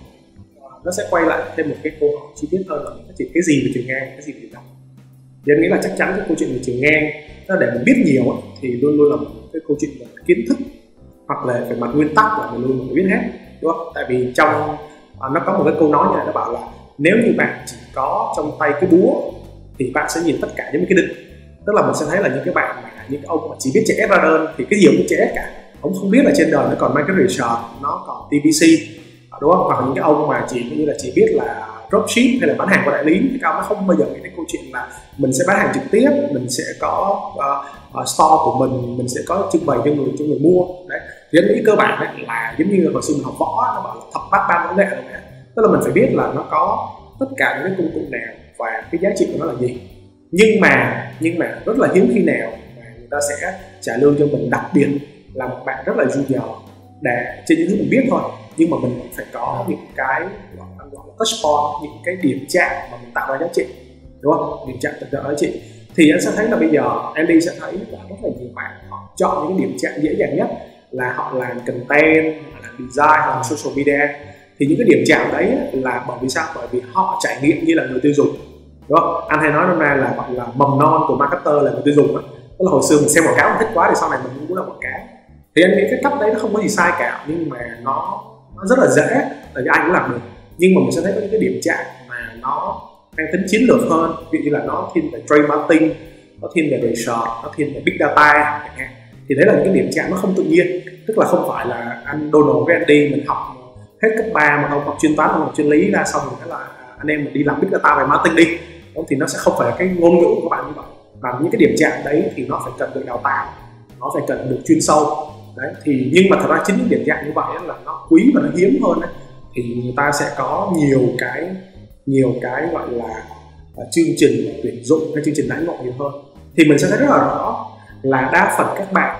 uh, nó sẽ quay lại thêm một cái câu hỏi chi tiết hơn là mình phát triển cái gì về chiều ngang, cái gì về chiều dọc. Thì anh nghĩ là chắc chắn cái câu chuyện về chiều ngang nó để mình biết nhiều ấy, thì luôn luôn là một cái câu chuyện về kiến thức, hoặc là về mặt nguyên tắc là mình luôn luôn biết hết, đúng không? Tại vì trong uh, nó có một cái câu nói như này, nó bảo là nếu như bạn chỉ có trong tay cái búa thì bạn sẽ nhìn tất cả những cái đinh. Tức là mình sẽ thấy là những cái bạn mà những cái ông mà chỉ biết chạy ét ra đơn thì cái gì cũng chạy ét cả, ông không biết là trên đời nó còn market research, nó còn tê pê xê, đúng không? Hoặc là những cái ông mà chỉ như là chỉ biết là dropship hay là bán hàng qua đại lý, thì các ông nó không bao giờ nghĩ đến câu chuyện là mình sẽ bán hàng trực tiếp, mình sẽ có uh, uh, store của mình, mình sẽ có trưng bày cho người cho người mua. Đấy, thì anh nghĩ cơ bản đấy là giống như là hồi xưa mình học võ, nó bảo là thập bát ban võ nghệ rồi nè, tức là mình phải biết là nó có tất cả những cái công cụ nào và cái giá trị của nó là gì. Nhưng mà nhưng mà rất là hiếm khi nào mà người ta sẽ trả lương cho mình, đặc biệt là một bạn rất là junior để trên những thứ mình biết thôi, nhưng mà mình phải có những cái gọi là touch point, những cái điểm chạm mà mình tạo ra giá trị, đúng không? Điểm chạm tạo ra giá trị. Thì anh sẽ thấy là bây giờ Andy sẽ thấy là rất là nhiều bạn họ chọn những cái điểm chạm dễ dàng nhất là họ làm content, họ làm design, họ làm social media. Thì những cái điểm chạm đấy là bởi vì sao? Bởi vì họ trải nghiệm như là người tiêu dùng, đúng không? Anh hay nói hôm nay là gọi là mầm non của marketer là người tiêu dùng á. Tức là hồi xưa mình xem quảng cáo mình thích quá thì sau này mình cũng muốn làm quảng cáo. Thì anh nghĩ cái cách đấy nó không có gì sai cả, nhưng mà nó nó rất là dễ, tại vì ai cũng làm được. Nhưng mà mình sẽ thấy có những cái điểm chạm mà nó mang tính chiến lược hơn, ví dụ như là nó thiên về trade marketing, nó thiên về research, nó thiên về big data. Thì đấy là những cái điểm chạm nó không tự nhiên, tức là không phải là anh Donald với Andy mình học hết cấp ba mà ông học chuyên toán, ông học chuyên lý ra xong rồi thế là anh em mình đi làm big data về marketing đi. Thì nó sẽ không phải là cái ngôn ngữ của bạn như vậy. Và những cái điểm chạm đấy thì nó phải cần được đào tạo, nó phải cần được chuyên sâu. Đấy, thì nhưng mà thật ra chính những điểm chạm như vậy là nó quý và nó hiếm hơn ấy. Thì người ta sẽ có nhiều cái nhiều cái gọi là uh, chương trình tuyển dụng hay chương trình đãi ngộ nhiều hơn. Thì mình sẽ thấy rất là rõ là đa phần các bạn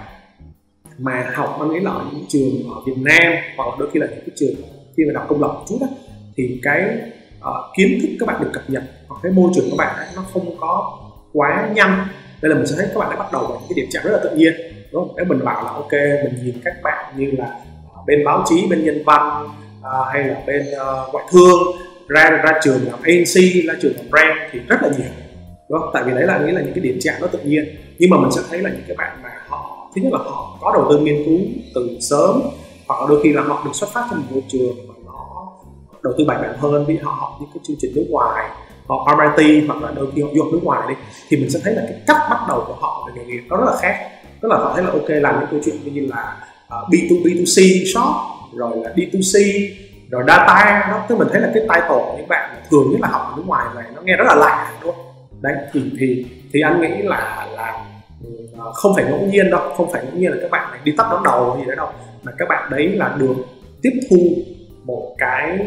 mà học anh nghĩ là ở những trường ở Việt Nam, hoặc là đôi khi là những cái trường khi mà đọc công lập một chút đó, thì cái uh, kiến thức các bạn được cập nhật hoặc cái môi trường các bạn ấy, nó không có quá nhanh. Đây là mình sẽ thấy các bạn đã bắt đầu vào những cái điểm chạm rất là tự nhiên, đúng không? Nếu mình bảo là ok, mình nhìn các bạn như là uh, bên báo chí, bên nhân văn, uh, hay là bên uh, ngoại thương, ra ra trường làm a en xê, ra trường làm brand thì rất là nhiều, đúng không? Tại vì đấy là nghĩ là những cái điểm chạm nó tự nhiên. Nhưng mà mình sẽ thấy là những cái bạn mà họ thứ nhất là họ có đầu tư nghiên cứu từ sớm, hoặc là đôi khi là họ được xuất phát trong một môi trường mà nó đầu tư bài bản hơn, vì họ học những cái chương trình nước ngoài, họ em i tê, hoặc là đôi khi họ du học nước ngoài đi, thì mình sẽ thấy là cái cách bắt đầu của họ về nghề nghiệp nó rất là khác. Tức là họ thấy là ok, làm những câu chuyện như là uh, bê hai bê hai xê shop, rồi là đê hai xê, rồi data đó. Tức mình thấy là cái title của những bạn thường nhất là học ở nước ngoài này nó nghe rất là lạ đúng không? Đấy thì thì thì anh nghĩ là là không phải ngẫu nhiên đâu, không phải ngẫu nhiên là các bạn này đi tắt đón đầu gì đấy đâu, mà các bạn đấy là được tiếp thu một cái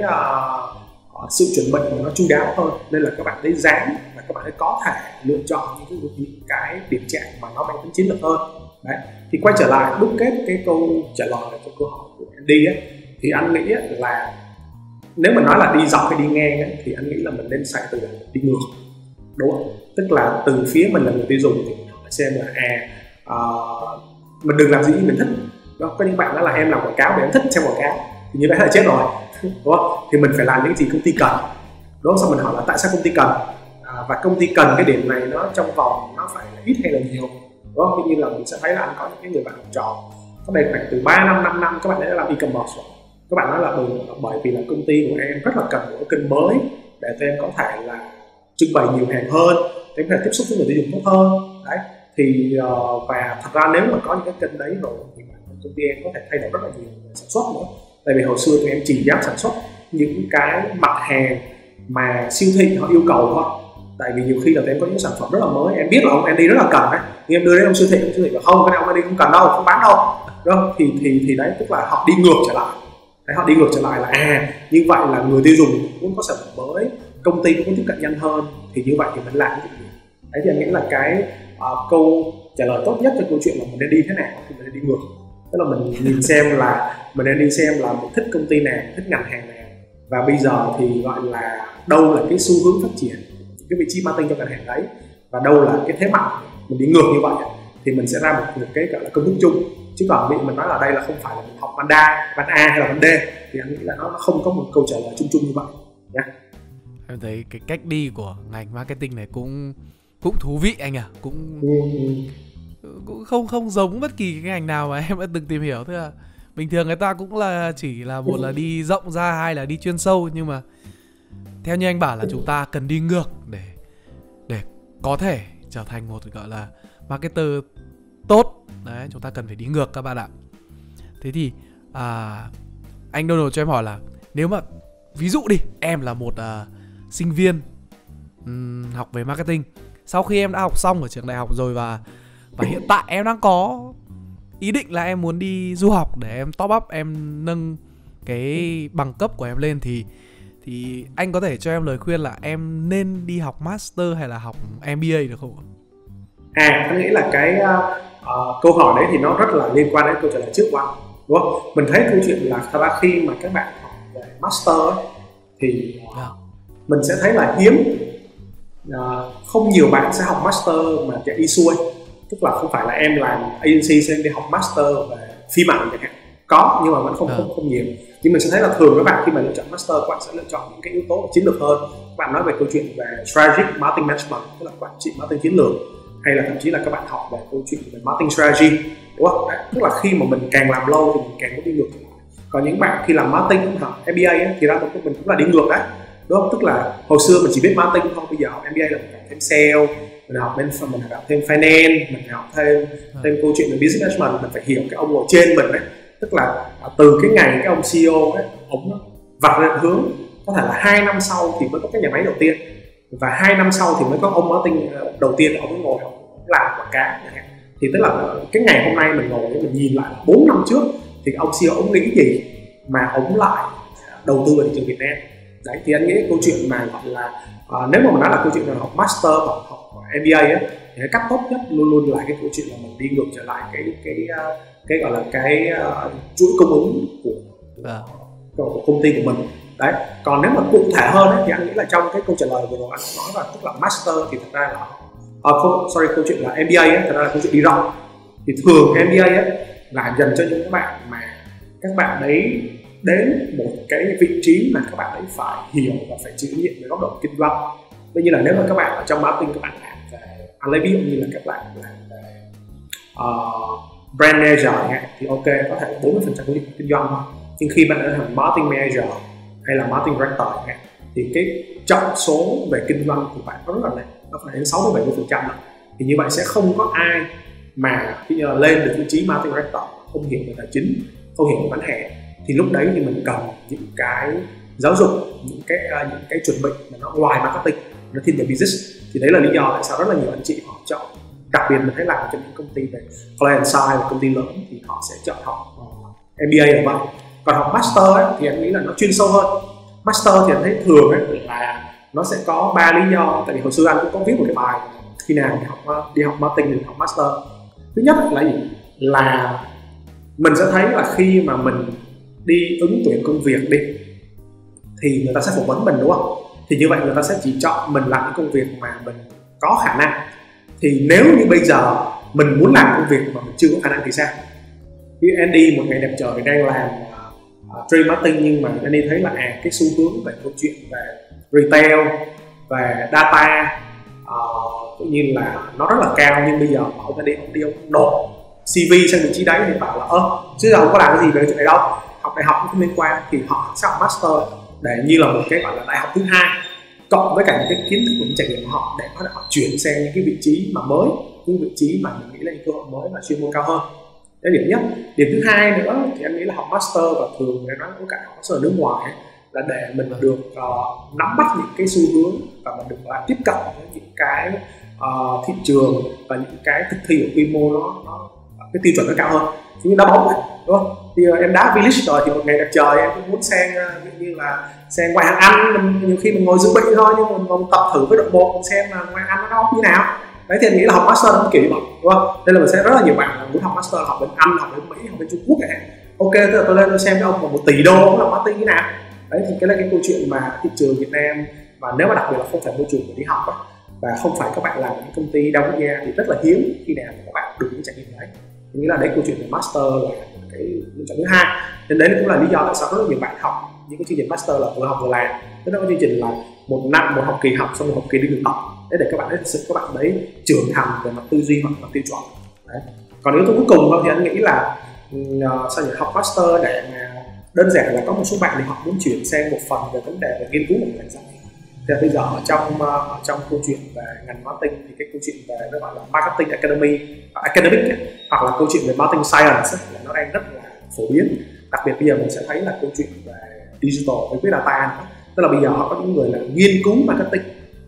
uh, sự chuẩn bị mà nó chu đáo hơn, nên là các bạn đấy dám và các bạn ấy có thể lựa chọn những cái, những cái điểm chạm mà nó mang tính chiến lược hơn. Đấy thì quay trở lại đúc kết cái câu trả lời cho câu hỏi của Andy ấy, thì anh nghĩ là nếu mà nói là đi dọc hay đi ngang ấy, thì anh nghĩ là mình nên xài từ đi ngược, đúng không? Tức là từ phía mình là người tiêu dùng thì mình hỏi xem là à uh, mình đừng làm gì mình thích. Đó, có những bạn đó là em làm quảng cáo để em thích xem quảng cáo, thì như vậy là chết rồi, đúng không? Thì mình phải làm những gì công ty cần, đúng không? Xong mình hỏi là tại sao công ty cần, à, và công ty cần cái điểm này nó trong vòng nó phải là ít hay là nhiều, đúng không? Ví như là mình sẽ thấy là anh có những cái người bạn học trò có đây khoảng từ ba năm, năm năm các bạn ấy đã làm e-commerce rồi. Các bạn nói là bởi, bởi vì là công ty của em rất là cần một cái kênh mới để tụi em có thể là trưng bày nhiều hàng hơn, để có thể tiếp xúc với người tiêu dùng tốt hơn. Đấy thì uh, và thật ra nếu mà có những cái kênh đấy rồi thì công ty em có thể thay đổi rất là nhiều về sản xuất nữa. Tại vì hồi xưa tụi em chỉ dám sản xuất những cái mặt hàng mà siêu thị họ yêu cầu thôi. Tại vì nhiều khi là tụi em có những sản phẩm rất là mới, em biết là ông Andy rất là cần đấy, nhưng em đưa đến ông siêu thị, ông siêu thị bảo không, cái này ông Andy không cần đâu, không bán đâu, đúng không? Thì thì thì đấy, tức là họ đi ngược trở lại. Đấy, họ đi ngược trở lại là à như vậy là người tiêu dùng cũng có sản phẩm mới, công ty cũng có tiếp cận nhanh hơn, thì như vậy thì mình làm cái gì? Đấy thì anh nghĩ là cái uh, câu trả lời tốt nhất cho câu chuyện là mình nên đi thế nào thì mình nên đi ngược. Tức là mình nhìn xem là mình nên đi xem là mình thích công ty nào, thích ngành hàng nào, và bây giờ thì gọi là đâu là cái xu hướng phát triển cái vị trí marketing cho ngành hàng đấy, và đâu là cái thế mạnh. Mình đi ngược như vậy thì mình sẽ ra một, một cái gọi là công thức chung. Chứ còn bị mình nói là đây là không phải là mình học ban A, ban A hay là ban D, thì anh nghĩ là nó không có một câu trả lời chung chung như vậy nhé. Em thấy cái cách đi của ngành marketing này cũng cũng thú vị anh à, cũng ừ. cũng không không giống bất kỳ cái ngành nào mà em đã từng tìm hiểu. Tức là bình thường người ta cũng là chỉ là một là đi rộng ra, hai là đi chuyên sâu, nhưng mà theo như anh bảo là chúng ta cần đi ngược để để có thể trở thành một gọi là marketer tốt. Đấy, chúng ta cần phải đi ngược các bạn ạ. Thế thì à, anh Donald cho em hỏi là nếu mà ví dụ đi, em là một uh, sinh viên um, học về marketing, sau khi em đã học xong ở trường đại học rồi, và và hiện tại em đang có ý định là em muốn đi du học để em top up, em nâng cái bằng cấp của em lên, thì thì anh có thể cho em lời khuyên là em nên đi học master hay là học em bê a được không? À, anh nghĩ là cái uh, câu hỏi đấy thì nó rất là liên quan đến câu trả lời trước của anh, đúng không? Mình thấy câu chuyện là thật ra khi mà các bạn học về master ấy, thì uh, yeah. mình sẽ thấy là hiếm, uh, không nhiều bạn sẽ học master mà chạy đi xuôi. Tức là không phải là em làm agency sẽ em đi học master về phim ảnh chẳng hạn, có nhưng mà vẫn không yeah. không không nhiều. Nhưng mình sẽ thấy là thường các bạn khi mà lựa chọn master, các bạn sẽ lựa chọn những cái yếu tố chiến lược hơn. Các bạn nói về câu chuyện về strategic marketing management, tức là quản trị marketing chiến lược, hay là thậm chí là các bạn học về câu chuyện về marketing strategy, đúng không? Đấy, tức là khi mà mình càng làm lâu thì mình càng có đi ngược. Còn những bạn khi làm marketing học em bê a ấy, thì ra mình cũng là đi ngược đấy, đúng không? Tức là hồi xưa mình chỉ biết marketing thôi, bây giờ học em bê a là mình học thêm sale, mình học bên mình học thêm finance, mình học thêm thêm câu chuyện về business management, mình phải hiểu cái ông ngồi trên mình đấy. Tức là từ cái ngày cái ông xê e ô ấy, ông vạch ra hướng có thể là hai năm sau thì mới có cái nhà máy đầu tiên, và hai năm sau thì mới có ông marketing đầu tiên, ông mới ngồi ông làm quảng cáo. Thì tức là cái ngày hôm nay mình ngồi mình nhìn lại bốn năm trước thì ông xê e ô ông nghĩ gì mà ông lại đầu tư vào thị trường Việt Nam. Đấy thì anh nghĩ câu chuyện mà gọi là uh, nếu mà mình nói là câu chuyện là học master hoặc học em bê a ấy, thì cái cách tốt nhất luôn luôn là cái câu chuyện là mình đi ngược trở lại cái cái uh, cái gọi là cái uh, chuỗi cung ứng của, à. của, của công ty của mình. Đấy, còn nếu mà cụ thể hơn ấy, thì anh nghĩ là trong cái câu trả lời vừa rồi anh nói là tức là master thì thật ra là à, không, sorry câu chuyện là em bê a ấy, thật ra là câu chuyện đi rộng. Thì thường em bê a ấy là dành cho những các bạn mà các bạn ấy đến một cái vị trí mà các bạn ấy phải hiểu và phải chịu trách nhiệm về góc độ kinh doanh. Tuy nhiên là nếu mà các bạn ở trong marketing, các bạn làm về, anh lấy ví dụ như là các bạn làm về uh, brand manager thì ok, có thể bốn mươi phần trăm của kinh doanh thôi. Nhưng khi bạn đã thành marketing manager hay là marketing director thì cái trọng số về kinh doanh của bạn nó rất là lớn, nó phải đến sáu mươi bảy mươi phần trăm. Thì như vậy sẽ không có ai mà khi lên được vị trí marketing director không hiểu về tài chính, không hiểu về bán hàng, thì lúc đấy thì mình cần những cái giáo dục, những cái uh, những cái chuẩn bị mà nó ngoài marketing, nó thiên về business. Thì đấy là lý do tại sao rất là nhiều anh chị họ chọn, đặc biệt mình thấy làm trong những công ty về client side và công ty lớn thì họ sẽ chọn học uh, em bê a là vậy. Còn học master ấy, thì anh nghĩ là nó chuyên sâu hơn. Master thì anh thấy thường ấy, là nó sẽ có ba lý do. Tại vì hồi xưa anh cũng có viết một cái bài khi nào đi học đi học marketing thì học master. Thứ nhất là gì? Là mình sẽ thấy là khi mà mình đi ứng tuyển công việc đi thì người ta sẽ phỏng vấn mình, đúng không? Thì như vậy người ta sẽ chỉ chọn mình làm những công việc mà mình có khả năng. Thì nếu như bây giờ mình muốn làm công việc mà mình chưa có khả năng thì sao? Như Andy một ngày đẹp trời đang làm uh, trade marketing, nhưng mà Andy thấy là à, cái xu hướng về câu chuyện về retail, về data uh, tự nhiên là nó rất là cao. Nhưng bây giờ mà ông Andy ông đi ông nộp xê vê sang vị trí đấy thì bảo là ơ chứ giờ không có làm cái gì về chuyện này đâu, học đại học cũng không liên quan. Thì họ sẽ học master để như là một cái gọi là đại học thứ hai, cộng với cả những cái kiến thức và những trải nghiệm của họ để có thể họ chuyển sang những cái vị trí mà mới, những vị trí mà mình nghĩ là những cơ hội mới và chuyên môn cao hơn. Đấy điểm nhất. Điểm thứ hai nữa thì em nghĩ là học master, và thường người nói có cả học master ở nước ngoài ấy, là để mình được uh, nắm bắt những cái xu hướng và mình được uh, tiếp cận với những cái uh, thị trường và những cái thực thi ở quy mô nó, nó cái tiêu chuẩn nó cao hơn. Như đá bóng ấy, đúng không? Thì uh, em đá V-League rồi thì một ngày đẹp trời em cũng muốn sang uh, như là sang ngoại hạng Anh. Mình, nhiều khi mình ngồi dự bị thôi nhưng mình còn tập thử với đội một mình xem là ngoại hạng Anh nó như nào. Đấy thì anh nghĩ là học master nó kiểu như vậy, đúng không? Nên là mình sẽ rất là nhiều bạn muốn học master, học bên Anh, học bên Mỹ, học bên Trung Quốc này. Ok, tức là tôi lên tôi xem cái ông mà một tỷ đô học marketing như nào. Đấy thì cái là cái câu chuyện mà thị trường Việt Nam, và nếu mà đặc biệt là không phải môi trường để đi học ấy, và không phải các bạn làm những công ty đa quốc gia thì rất là hiếm khi nào các bạn được những trải nghiệm đấy. Mình nghĩ là đấy câu chuyện về master là cái lựa chọn thứ hai. Nên đấy cũng là lý do tại sao rất là nhiều bạn học những cái chương trình master là vừa học vừa làm. Tức là cái chương trình là một năm một học kỳ học, xong một học kỳ đi thực tập để để các bạn ấy thực sự các bạn đấy trưởng thành về mặt tư duy, mặt tiêu chuẩn. Đấy. Còn yếu tố cuối cùng thì anh nghĩ là uh, sao nhỉ, học master để mà đơn giản là có một số bạn thì họ muốn chuyển sang một phần về vấn đề về nghiên cứu của ngành dạy. Thì bây giờ ở trong uh, ở trong câu chuyện về ngành marketing thì cái câu chuyện về nó gọi là marketing academy, uh, academic ấy, hoặc là câu chuyện về marketing science ấy, là nó đang rất là phổ biến. Đặc biệt bây giờ mình sẽ thấy là câu chuyện về digital với cái data nữa. Tức là bây giờ họ có những người là nghiên cứu marketing,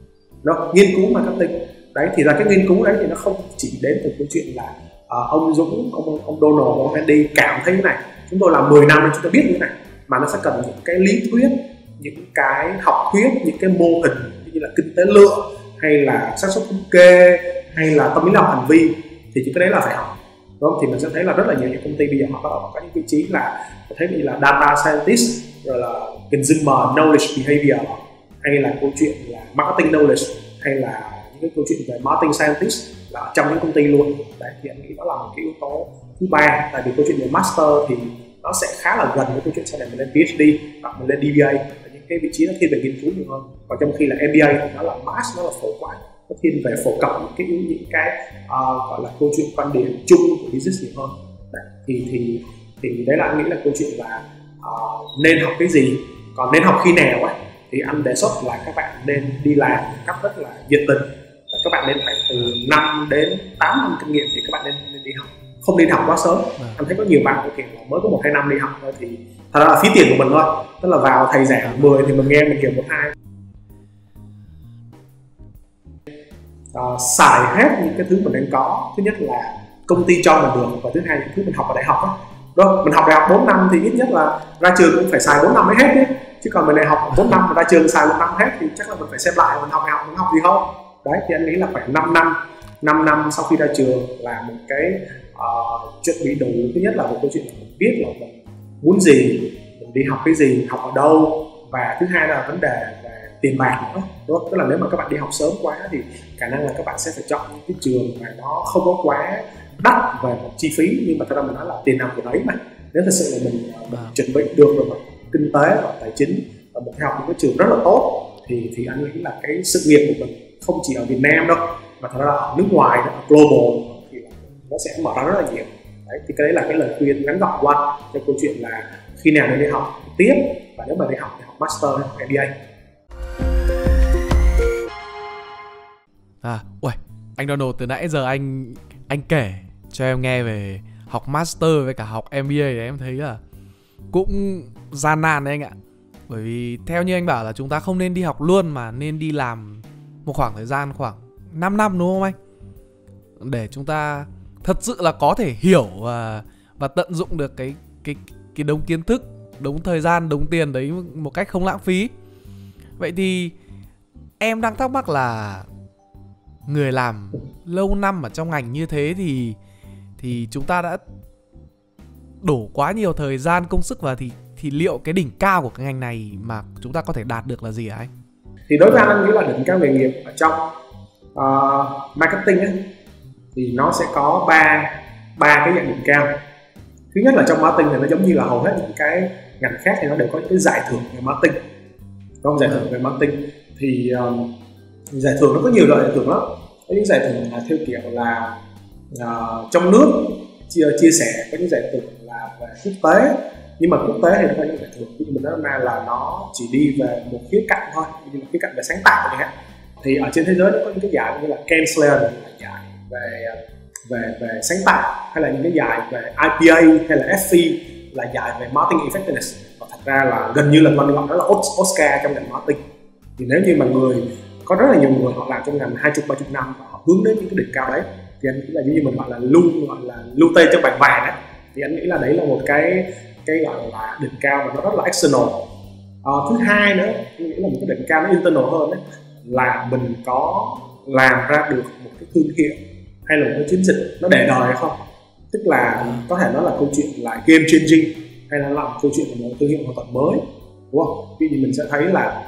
đó, nghiên cứu marketing. Đấy thì là cái nghiên cứu đấy thì nó không chỉ đến từ câu chuyện là uh, ông Dũng, ông ông Donald, ông Andy cảm thấy thế này, chúng tôi làm mười năm nên chúng tôi biết như thế này, mà nó sẽ cần những cái lý thuyết, những cái học thuyết, những cái mô hình như là kinh tế lượng, hay là xác suất thống kê, hay là tâm lý học hành vi, thì những cái đấy là phải học. Đúng không? Thì mình sẽ thấy là rất là nhiều những công ty bây giờ họ bắt đầu có những vị trí là thấy như là data scientist, rồi là consumer knowledge behavior, hay là câu chuyện là marketing knowledge, hay là những cái câu chuyện về marketing scientist là trong những công ty luôn. Đấy thì anh nghĩ đó là một cái yếu tố thứ ba. Tại vì câu chuyện về master thì nó sẽ khá là gần với câu chuyện sau này mình lên PhD hoặc mình lên đê bê a, những cái vị trí nó thiên về nghiên cứu nhiều hơn. Còn trong khi là em bê a thì nó là mass, nó là phổ quát, nó thiên về phổ cập những cái những cái uh, gọi là câu chuyện quan điểm chung của business nhiều hơn. Đấy, thì thì thì đấy là anh nghĩ là câu chuyện là uh, nên học cái gì, còn nên học khi nào ấy thì anh đề xuất là các bạn nên đi làm một cách rất là nhiệt tình. Các bạn nên phải từ năm đến tám năm kinh nghiệm thì các bạn nên, nên đi học, không nên học quá sớm. À. Anh thấy có nhiều bạn kiểu là mới có một hai năm đi học thôi thì thật ra là phí tiền của mình thôi. Tức là vào thầy giảng mười thì mình nghe mình kiểu một hai. À, xài hết những cái thứ mình đang có. Thứ nhất là công ty cho mình được, và thứ hai những thứ mình học ở đại học đó. Đúng không? Mình học đại học bốn năm thì ít nhất là ra trường cũng phải xài bốn năm mới hết ấy. Chứ còn mình đại học bốn năm mà ra trường xài một năm hết thì chắc là mình phải xem lại mình học đại học mình học gì không. Đấy thì anh nghĩ là phải năm năm năm năm sau khi ra trường là một cái uh, chuẩn bị đủ. Thứ nhất là một câu chuyện là mình biết là mình muốn gì, mình đi học cái gì, học ở đâu, và thứ hai là vấn đề về tiền bạc nữa, đúng không? Tức là nếu mà các bạn đi học sớm quá thì khả năng là các bạn sẽ phải chọn những cái trường mà nó không có quá đắt về mặt chi phí, nhưng mà thật ra mình nói là tiền nào của đấy mà. Nếu thật sự là mình, mình chuẩn bị được về mặt kinh tế và tài chính và mình học những cái trường rất là tốt thì thì anh nghĩ là cái sự nghiệp của mình không chỉ ở Việt Nam đâu, mà thật ra là ở nước ngoài, ở global thì nó sẽ mở ra rất là nhiều. Đấy, thì cái đấy là cái lời khuyên ngắn gọn của anh cho câu chuyện là khi nào nên đi học tiếp, và nếu mà đi học thì học master hay học em bê a. À, uầy, anh Donald, từ nãy giờ anh anh kể cho em nghe về học master với cả học em bê a thì em thấy là cũng gian nan đấy anh ạ. Bởi vì theo như anh bảo là chúng ta không nên đi học luôn mà nên đi làm một khoảng thời gian khoảng năm năm đúng không anh? Để chúng ta thật sự là có thể hiểu và, và tận dụng được cái, cái, cái đống kiến thức, đống thời gian, đống tiền đấy một cách không lãng phí. Vậy thì em đang thắc mắc là người làm lâu năm ở trong ngành như thế thì thì chúng ta đã đổ quá nhiều thời gian công sức vào thì thì liệu cái đỉnh cao của cái ngành này mà chúng ta có thể đạt được là gì hả anh? Thì đối với anh nghĩ là đỉnh cao nghề nghiệp ở trong uh, marketing ấy, thì nó sẽ có ba ba cái dạng đỉnh cao. Thứ nhất là trong marketing thì nó giống như là hầu hết những cái ngành khác thì nó đều có những cái giải thưởng về marketing. Không, giải thưởng về marketing thì um, giải thưởng nó có nhiều loại giải thưởng lắm. Có những giải thưởng là theo kiểu là uh, trong nước chia, chia sẻ, có những giải thưởng là về quốc tế. Nhưng mà quốc tế thì nó có những giải thưởng như mình nói ra là nó chỉ đi về một khía cạnh thôi, như là khía cạnh về sáng tạo chẳng hạn. Thì ở trên thế giới nó có những cái giải như là Cannes là giải về về về sáng tạo, hay là những cái giải về i pê a hay là ép pê là giải về marketing effectiveness. Và thật ra là gần như là con gọi đó là Oscar trong ngành marketing. Thì nếu như mà người có rất là nhiều người họ làm trong ngành hai chục ba chục năm và họ hướng đến những cái đỉnh cao đấy thì anh nghĩ là như mình gọi là lưu gọi là lưu tên trong bảng vàng đấy. Thì anh nghĩ là đấy là một cái cái gọi là đỉnh cao mà nó rất là external. À, thứ hai nữa, anh nghĩ là một cái đỉnh cao nó internal hơn đấy, là mình có làm ra được một cái thương hiệu hay là một cái chiến dịch nó để đời hay không. Tức là có thể nói là câu chuyện là game changing hay là làm câu chuyện là một thương hiệu hoàn toàn mới, đúng không? Ví dụ mình sẽ thấy là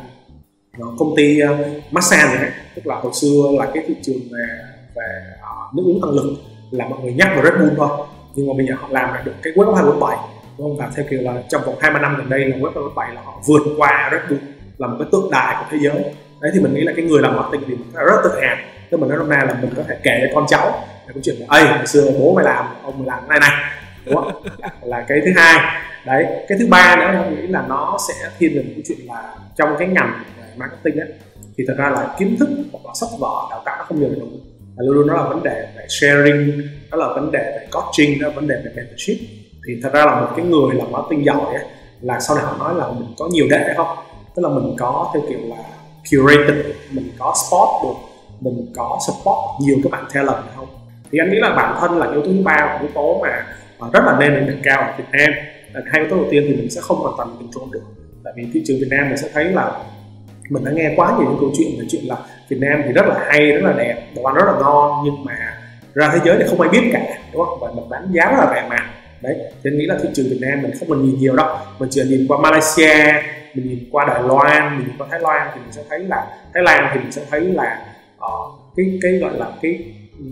công ty massage này, tức là hồi xưa là cái thị trường về về uh, nước uống tăng lực là mọi người nhắc vào Red Bull thôi, nhưng mà bây giờ họ làm ra được cái Web hai bốn bảy, đúng không? Và theo kiểu là trong vòng hai mươi năm gần đây là Web hai bốn bảy là họ vượt qua Red Bull, là một cái tượng đài của thế giới. Đấy thì mình nghĩ là cái người làm marketing thì mình rất tự hào. Tức mình nói hôm nay là mình có thể kể cho con cháu cái chuyện là ây hồi xưa bố mày làm, ông mày làm cái này này, đúng không? Là cái thứ hai. Đấy, cái thứ ba nữa mình nghĩ là nó sẽ thiên về một cái chuyện là trong cái ngành marketing ấy, thì thật ra là kiến thức hoặc là sách vở đào tạo nó không nhiều đủ, và luôn luôn nó là vấn đề về sharing, đó là vấn đề về coaching, đó là vấn đề về mentorship. Thì thật ra là một cái người làm marketing giỏi ấy, là sau này họ nói là mình có nhiều đệ không, tức là mình có theo kiểu là curated, mình có spot được, mình có support nhiều các bạn talent không. Thì anh nghĩ là bản thân là yếu tố thứ ba là yếu tố mà rất là nên được nâng cao ở Việt Nam. Hai yếu tố đầu tiên thì mình sẽ không hoàn toàn control được, tại vì thị trường Việt Nam mình sẽ thấy là mình đã nghe quá nhiều những câu chuyện về chuyện là Việt Nam thì rất là hay, rất là đẹp, đồ ăn rất là ngon, nhưng mà ra thế giới thì không ai biết cả, đúng không? Và mình bán giá rất là rẻ mạt. Đấy, thì anh nghĩ là thị trường Việt Nam mình không cần nhìn nhiều đâu, mình chỉ nhìn qua Malaysia, mình nhìn qua Đài Loan, mình nhìn qua Thái Lan thì mình sẽ thấy là Thái Lan thì mình sẽ thấy là uh, cái cái gọi là cái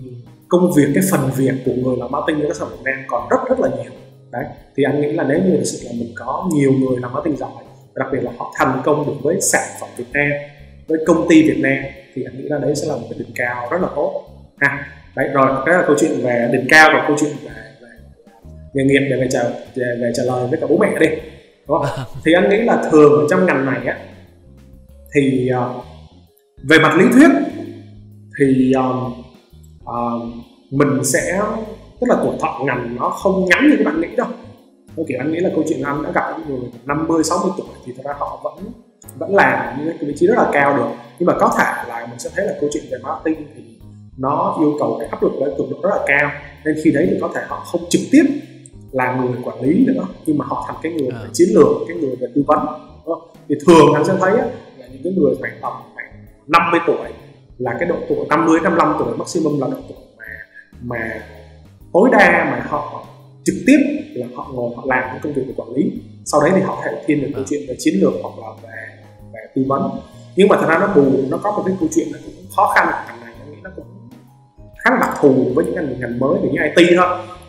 công việc, cái phần việc của người làm marketing ở các sản phẩm Việt Nam còn rất rất là nhiều. Đấy, thì anh nghĩ là nếu như thực sự là mình có nhiều người làm marketing giỏi, đặc biệt là họ thành công được với sản phẩm Việt Nam, với công ty Việt Nam, thì anh nghĩ là đấy sẽ là một cái đỉnh cao rất là tốt ha. Đấy, rồi cái là câu chuyện về đỉnh cao, và câu chuyện về, về nghề nghiệp để về trả về, về trả lời với cả bố mẹ đi, đúng không? Thì anh nghĩ là thường ở trong ngành này á, thì uh, về mặt lý thuyết thì uh, uh, mình sẽ, tức là tuổi thọ ngành nó không ngắn như các bạn nghĩ đâu. Tôi kiểu anh nghĩ là câu chuyện là anh đã gặp những người năm mươi sáu mươi tuổi thì thật ra họ vẫn vẫn làm những cái vị trí rất là cao được, nhưng mà có thể là mình sẽ thấy là câu chuyện về marketing thì nó yêu cầu cái áp lực với cường độ rất là cao, nên khi đấy thì có thể họ không trực tiếp là người quản lý nữa, nhưng mà họ thành cái người về chiến lược, cái người về tư vấn, đúng không? Thì thường anh sẽ thấy là những cái người khoảng tầm khoảng năm mươi tuổi là cái độ tuổi năm mươi năm mươi lăm tuổi maximum là độ tuổi mà mà tối đa mà họ trực tiếp là họ ngồi họ làm những công việc về quản lý, sau đấy thì họ có thể thiên về câu chuyện về chiến lược hoặc là về, về tư vấn. Nhưng mà thật ra nó bù, nó có một cái câu chuyện nó cũng khó khăn ở ngành này, tôi nghĩ nó cũng khá là đặc thù với những ngành ngành mới, như i tê thôi,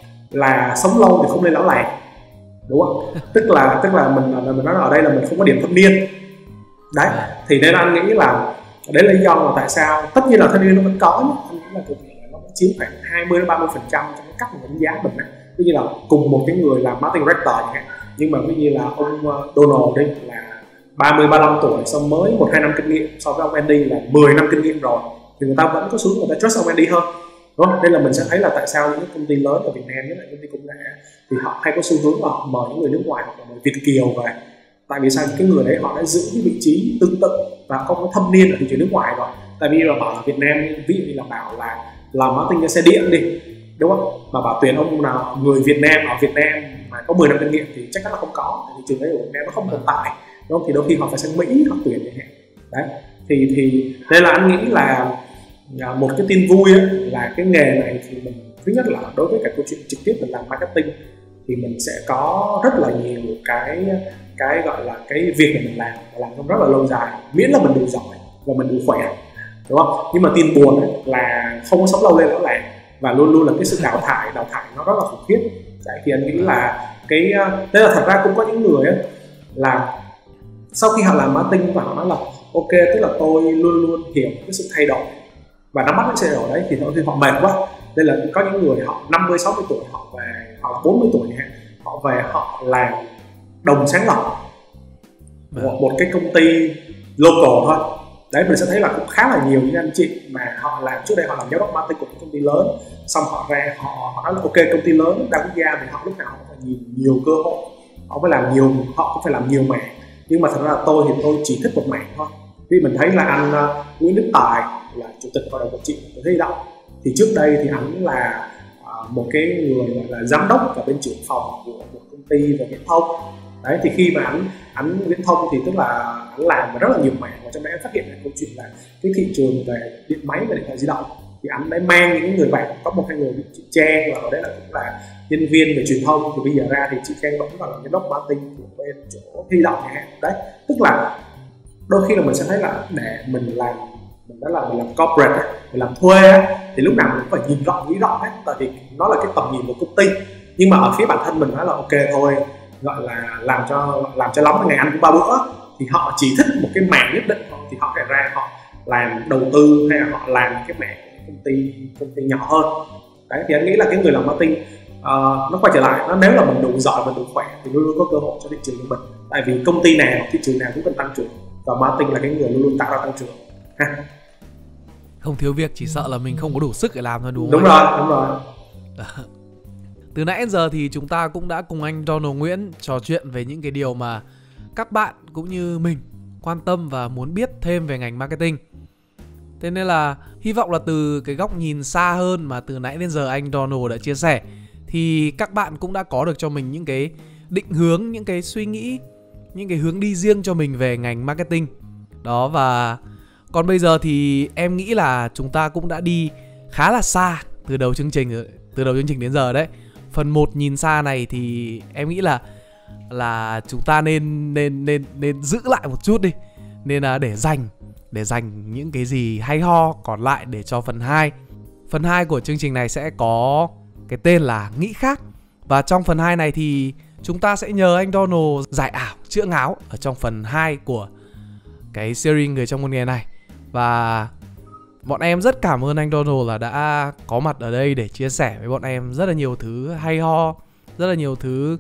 là sống lâu thì không nên lão làng, đúng không? tức là tức là mình mình nói là ở đây là mình không có điểm thâm niên đấy, thì nên anh nghĩ là đấy là lý do mà tại sao tất nhiên là thâm niên nó vẫn có nhé. Anh nghĩ là câu chuyện nó chiếm khoảng hai mươi đến ba mươi phần trăm trong cái cách mình đánh giá mình ấy. Ví như là cùng một cái người làm marketing director chẳng hạn, nhưng mà ví như là ông Donald đi là ba mươi ba mươi lăm tuổi, xong mới một hai năm kinh nghiệm, so với ông Andy là mười năm kinh nghiệm rồi, thì người ta vẫn có xuống người ta trust ông Andy hơn. đúng không? Nên là mình sẽ thấy là tại sao những công ty lớn ở Việt Nam, nhất là công ty công nghệ, thì họ hay có xu hướng là họ mời những người nước ngoài hoặc là mời Việt kiều về. Tại vì sao? Những cái người đấy họ đã giữ cái vị trí tương tự và không có thâm niên ở thị trường nước ngoài rồi. Tại vì là bảo là Việt Nam, ví dụ như là bảo là làm marketing cho xe điện đi, đúng không? Mà bảo tuyển ông nào người Việt Nam ở Việt Nam mà có mười năm kinh nghiệm thì chắc chắn là không có. Thị trường đấy ở Việt Nam nó không tồn tại, đúng không? Thì đôi khi họ phải sang Mỹ họ tuyển chẳng hạn. Đấy, thì thì đây là anh nghĩ là một cái tin vui ấy, là cái nghề này thì mình thứ nhất là đối với cả câu chuyện trực tiếp mình làm marketing thì mình sẽ có rất là nhiều cái cái gọi là cái việc mà mình làm làm trong rất là lâu dài, miễn là mình đủ giỏi và mình đủ khỏe, đúng không? Nhưng mà tin buồn ấy, là không có sống lâu lên nữa làm và luôn luôn là cái sự đào thải đào thải nó rất là khủng khiếp. Đấy, thì anh nghĩ là cái đây là thật ra cũng có những người ấy, là sau khi họ làm marketing và họ nói là ok, tức là tôi luôn luôn hiểu cái sự thay đổi và nắm bắt cái sự thay đổi đấy, thì thì họ mệt quá. Nên là có những người họ năm mươi sáu mươi tuổi họ về, họ là bốn mươi tuổi hạn, họ về họ làm đồng sáng lập một, một cái công ty local thôi. Đấy, mình sẽ thấy là cũng khá là nhiều những anh chị mà họ làm trước đây họ làm giám đốc marketing của những công ty lớn, xong họ ra họ, họ nói là ok, công ty lớn đa quốc gia thì họ lúc nào họ phải nhìn nhiều cơ hội, họ phải làm nhiều, họ cũng phải làm nhiều mảng. Nhưng mà thật ra là tôi thì tôi chỉ thích một mảng thôi. Vì mình thấy là anh uh, Nguyễn Đức Tài là chủ tịch hội đồng quản trị của Hy Động, thì trước đây thì anh là uh, một cái người gọi là giám đốc và bên trưởng phòng của một công ty về viễn thông. Đấy, thì khi mà anh anh viễn thông thì tức là anh làm rất là nhiều mảng, và trong đấy anh phát hiện ra câu chuyện là cái thị trường về điện máy và điện thoại di động thì anh đã mang những người bạn, có một hai người chị Trang và ở đấy là cũng là nhân viên về truyền thông, thì bây giờ ra thì chị Trang vẫn còn là giám đốc marketing của bên chỗ Hy Động này. Đấy, tức là đôi khi là mình sẽ thấy là để mình làm mình đã là mình làm corporate, mình làm thuê thì lúc nào mình cũng phải nhìn rộng nghĩ rộng hết, tại vì nó là cái tầm nhìn của công ty. Nhưng mà ở phía bản thân mình nói là ok thôi, gọi là làm cho làm cho lắm ngày ăn cũng ba bữa, thì họ chỉ thích một cái mảng nhất định thôi, thì họ phải ra họ làm đầu tư hay là họ làm cái mảng công ty công ty nhỏ hơn. Đấy, thì anh nghĩ là cái người làm marketing uh, nó quay trở lại, nó nếu là mình đủ giỏi mình đủ khỏe thì luôn luôn có cơ hội cho thị trường của mình, tại vì công ty nào thị trường nào cũng cần tăng trưởng và marketing là cái người luôn luôn tạo ra tăng trưởng ha. Không thiếu việc, chỉ sợ là mình không có đủ sức để làm thôi, đúng không? Đúng rồi, đúng rồi. Từ nãy đến giờ thì chúng ta cũng đã cùng anh Donald Nguyễn trò chuyện về những cái điều mà các bạn cũng như mình quan tâm và muốn biết thêm về ngành marketing. Thế nên là hy vọng là từ cái góc nhìn xa hơn mà từ nãy đến giờ anh Donald đã chia sẻ, thì các bạn cũng đã có được cho mình những cái định hướng, những cái suy nghĩ, những cái hướng đi riêng cho mình về ngành marketing. Đó, và còn bây giờ thì em nghĩ là chúng ta cũng đã đi khá là xa từ đầu chương trình từ đầu chương trình đến giờ đấy. Phần một nhìn xa này thì em nghĩ là là chúng ta nên nên nên nên giữ lại một chút đi. Nên là để dành để dành những cái gì hay ho còn lại để cho phần hai. Phần hai của chương trình này sẽ có cái tên là Nghĩ Khác. Và trong phần hai này thì chúng ta sẽ nhờ anh Donald giải ảo chữa ngáo ở trong phần hai của cái series Người Trong Một Nghề này. Và bọn em rất cảm ơn anh Donald là đã có mặt ở đây để chia sẻ với bọn em rất là nhiều thứ hay ho, rất là nhiều thứ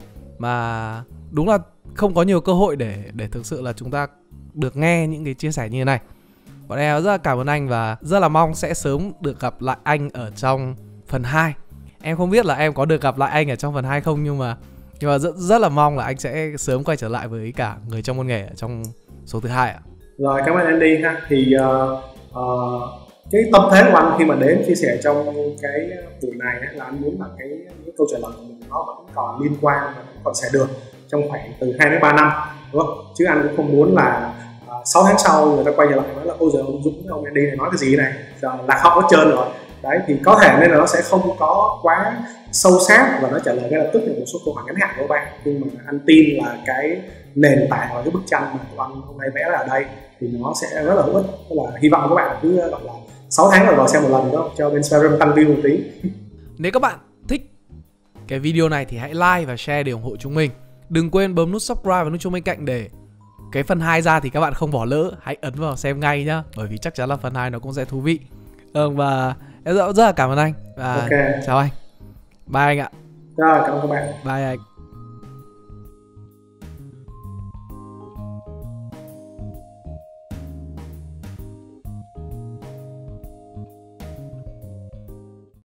mà đúng là không có nhiều cơ hội để để thực sự là chúng ta được nghe những cái chia sẻ như thế này. Bọn em rất là cảm ơn anh và rất là mong sẽ sớm được gặp lại anh ở trong phần hai. Em không biết là em có được gặp lại anh ở trong phần hai không, nhưng mà nhưng mà rất rất là mong là anh sẽ sớm quay trở lại với cả Người Trong Một Nghề ở trong số thứ hai ạ. Rồi, cảm ơn Andy ha. Thì uh, uh, cái tâm thế của anh khi mà đến chia sẻ trong cái buổi này ấy, là anh muốn là cái, cái câu trả lời của mình nó vẫn còn liên quan và vẫn còn sẽ được trong khoảng từ hai đến ba năm, đúng không? Chứ anh cũng không muốn là uh, sáu tháng sau người ta quay trở lại nói là ôi giờ ông Dũng ông Andy này nói cái gì này, giờ là không có trơn rồi. Đấy, thì có thể nên là nó sẽ không có quá sâu sát và nó trả lời ngay lập tức được một số câu hỏi ngắn hạn của các bạn, nhưng mà anh tin là cái nền tảng và cái bức tranh mà tụi anh hôm nay vẽ ra ở đây thì nó sẽ rất là hữu ích. Tức là hy vọng các bạn cứ gọi là sáu tháng rồi vào xem một lần đó cho bên Spectrum tăng view một tí. Nếu các bạn thích cái video này thì hãy like và share để ủng hộ chúng mình. Đừng quên bấm nút subscribe và nút chuông bên cạnh để cái phần hai ra thì các bạn không bỏ lỡ. Hãy ấn vào xem ngay nhá, bởi vì chắc chắn là phần hai nó cũng sẽ thú vị. Ừ, và em rất là cảm ơn anh và okay. Chào anh. Bye anh ạ. Rồi, cảm ơn các bạn. Bye anh.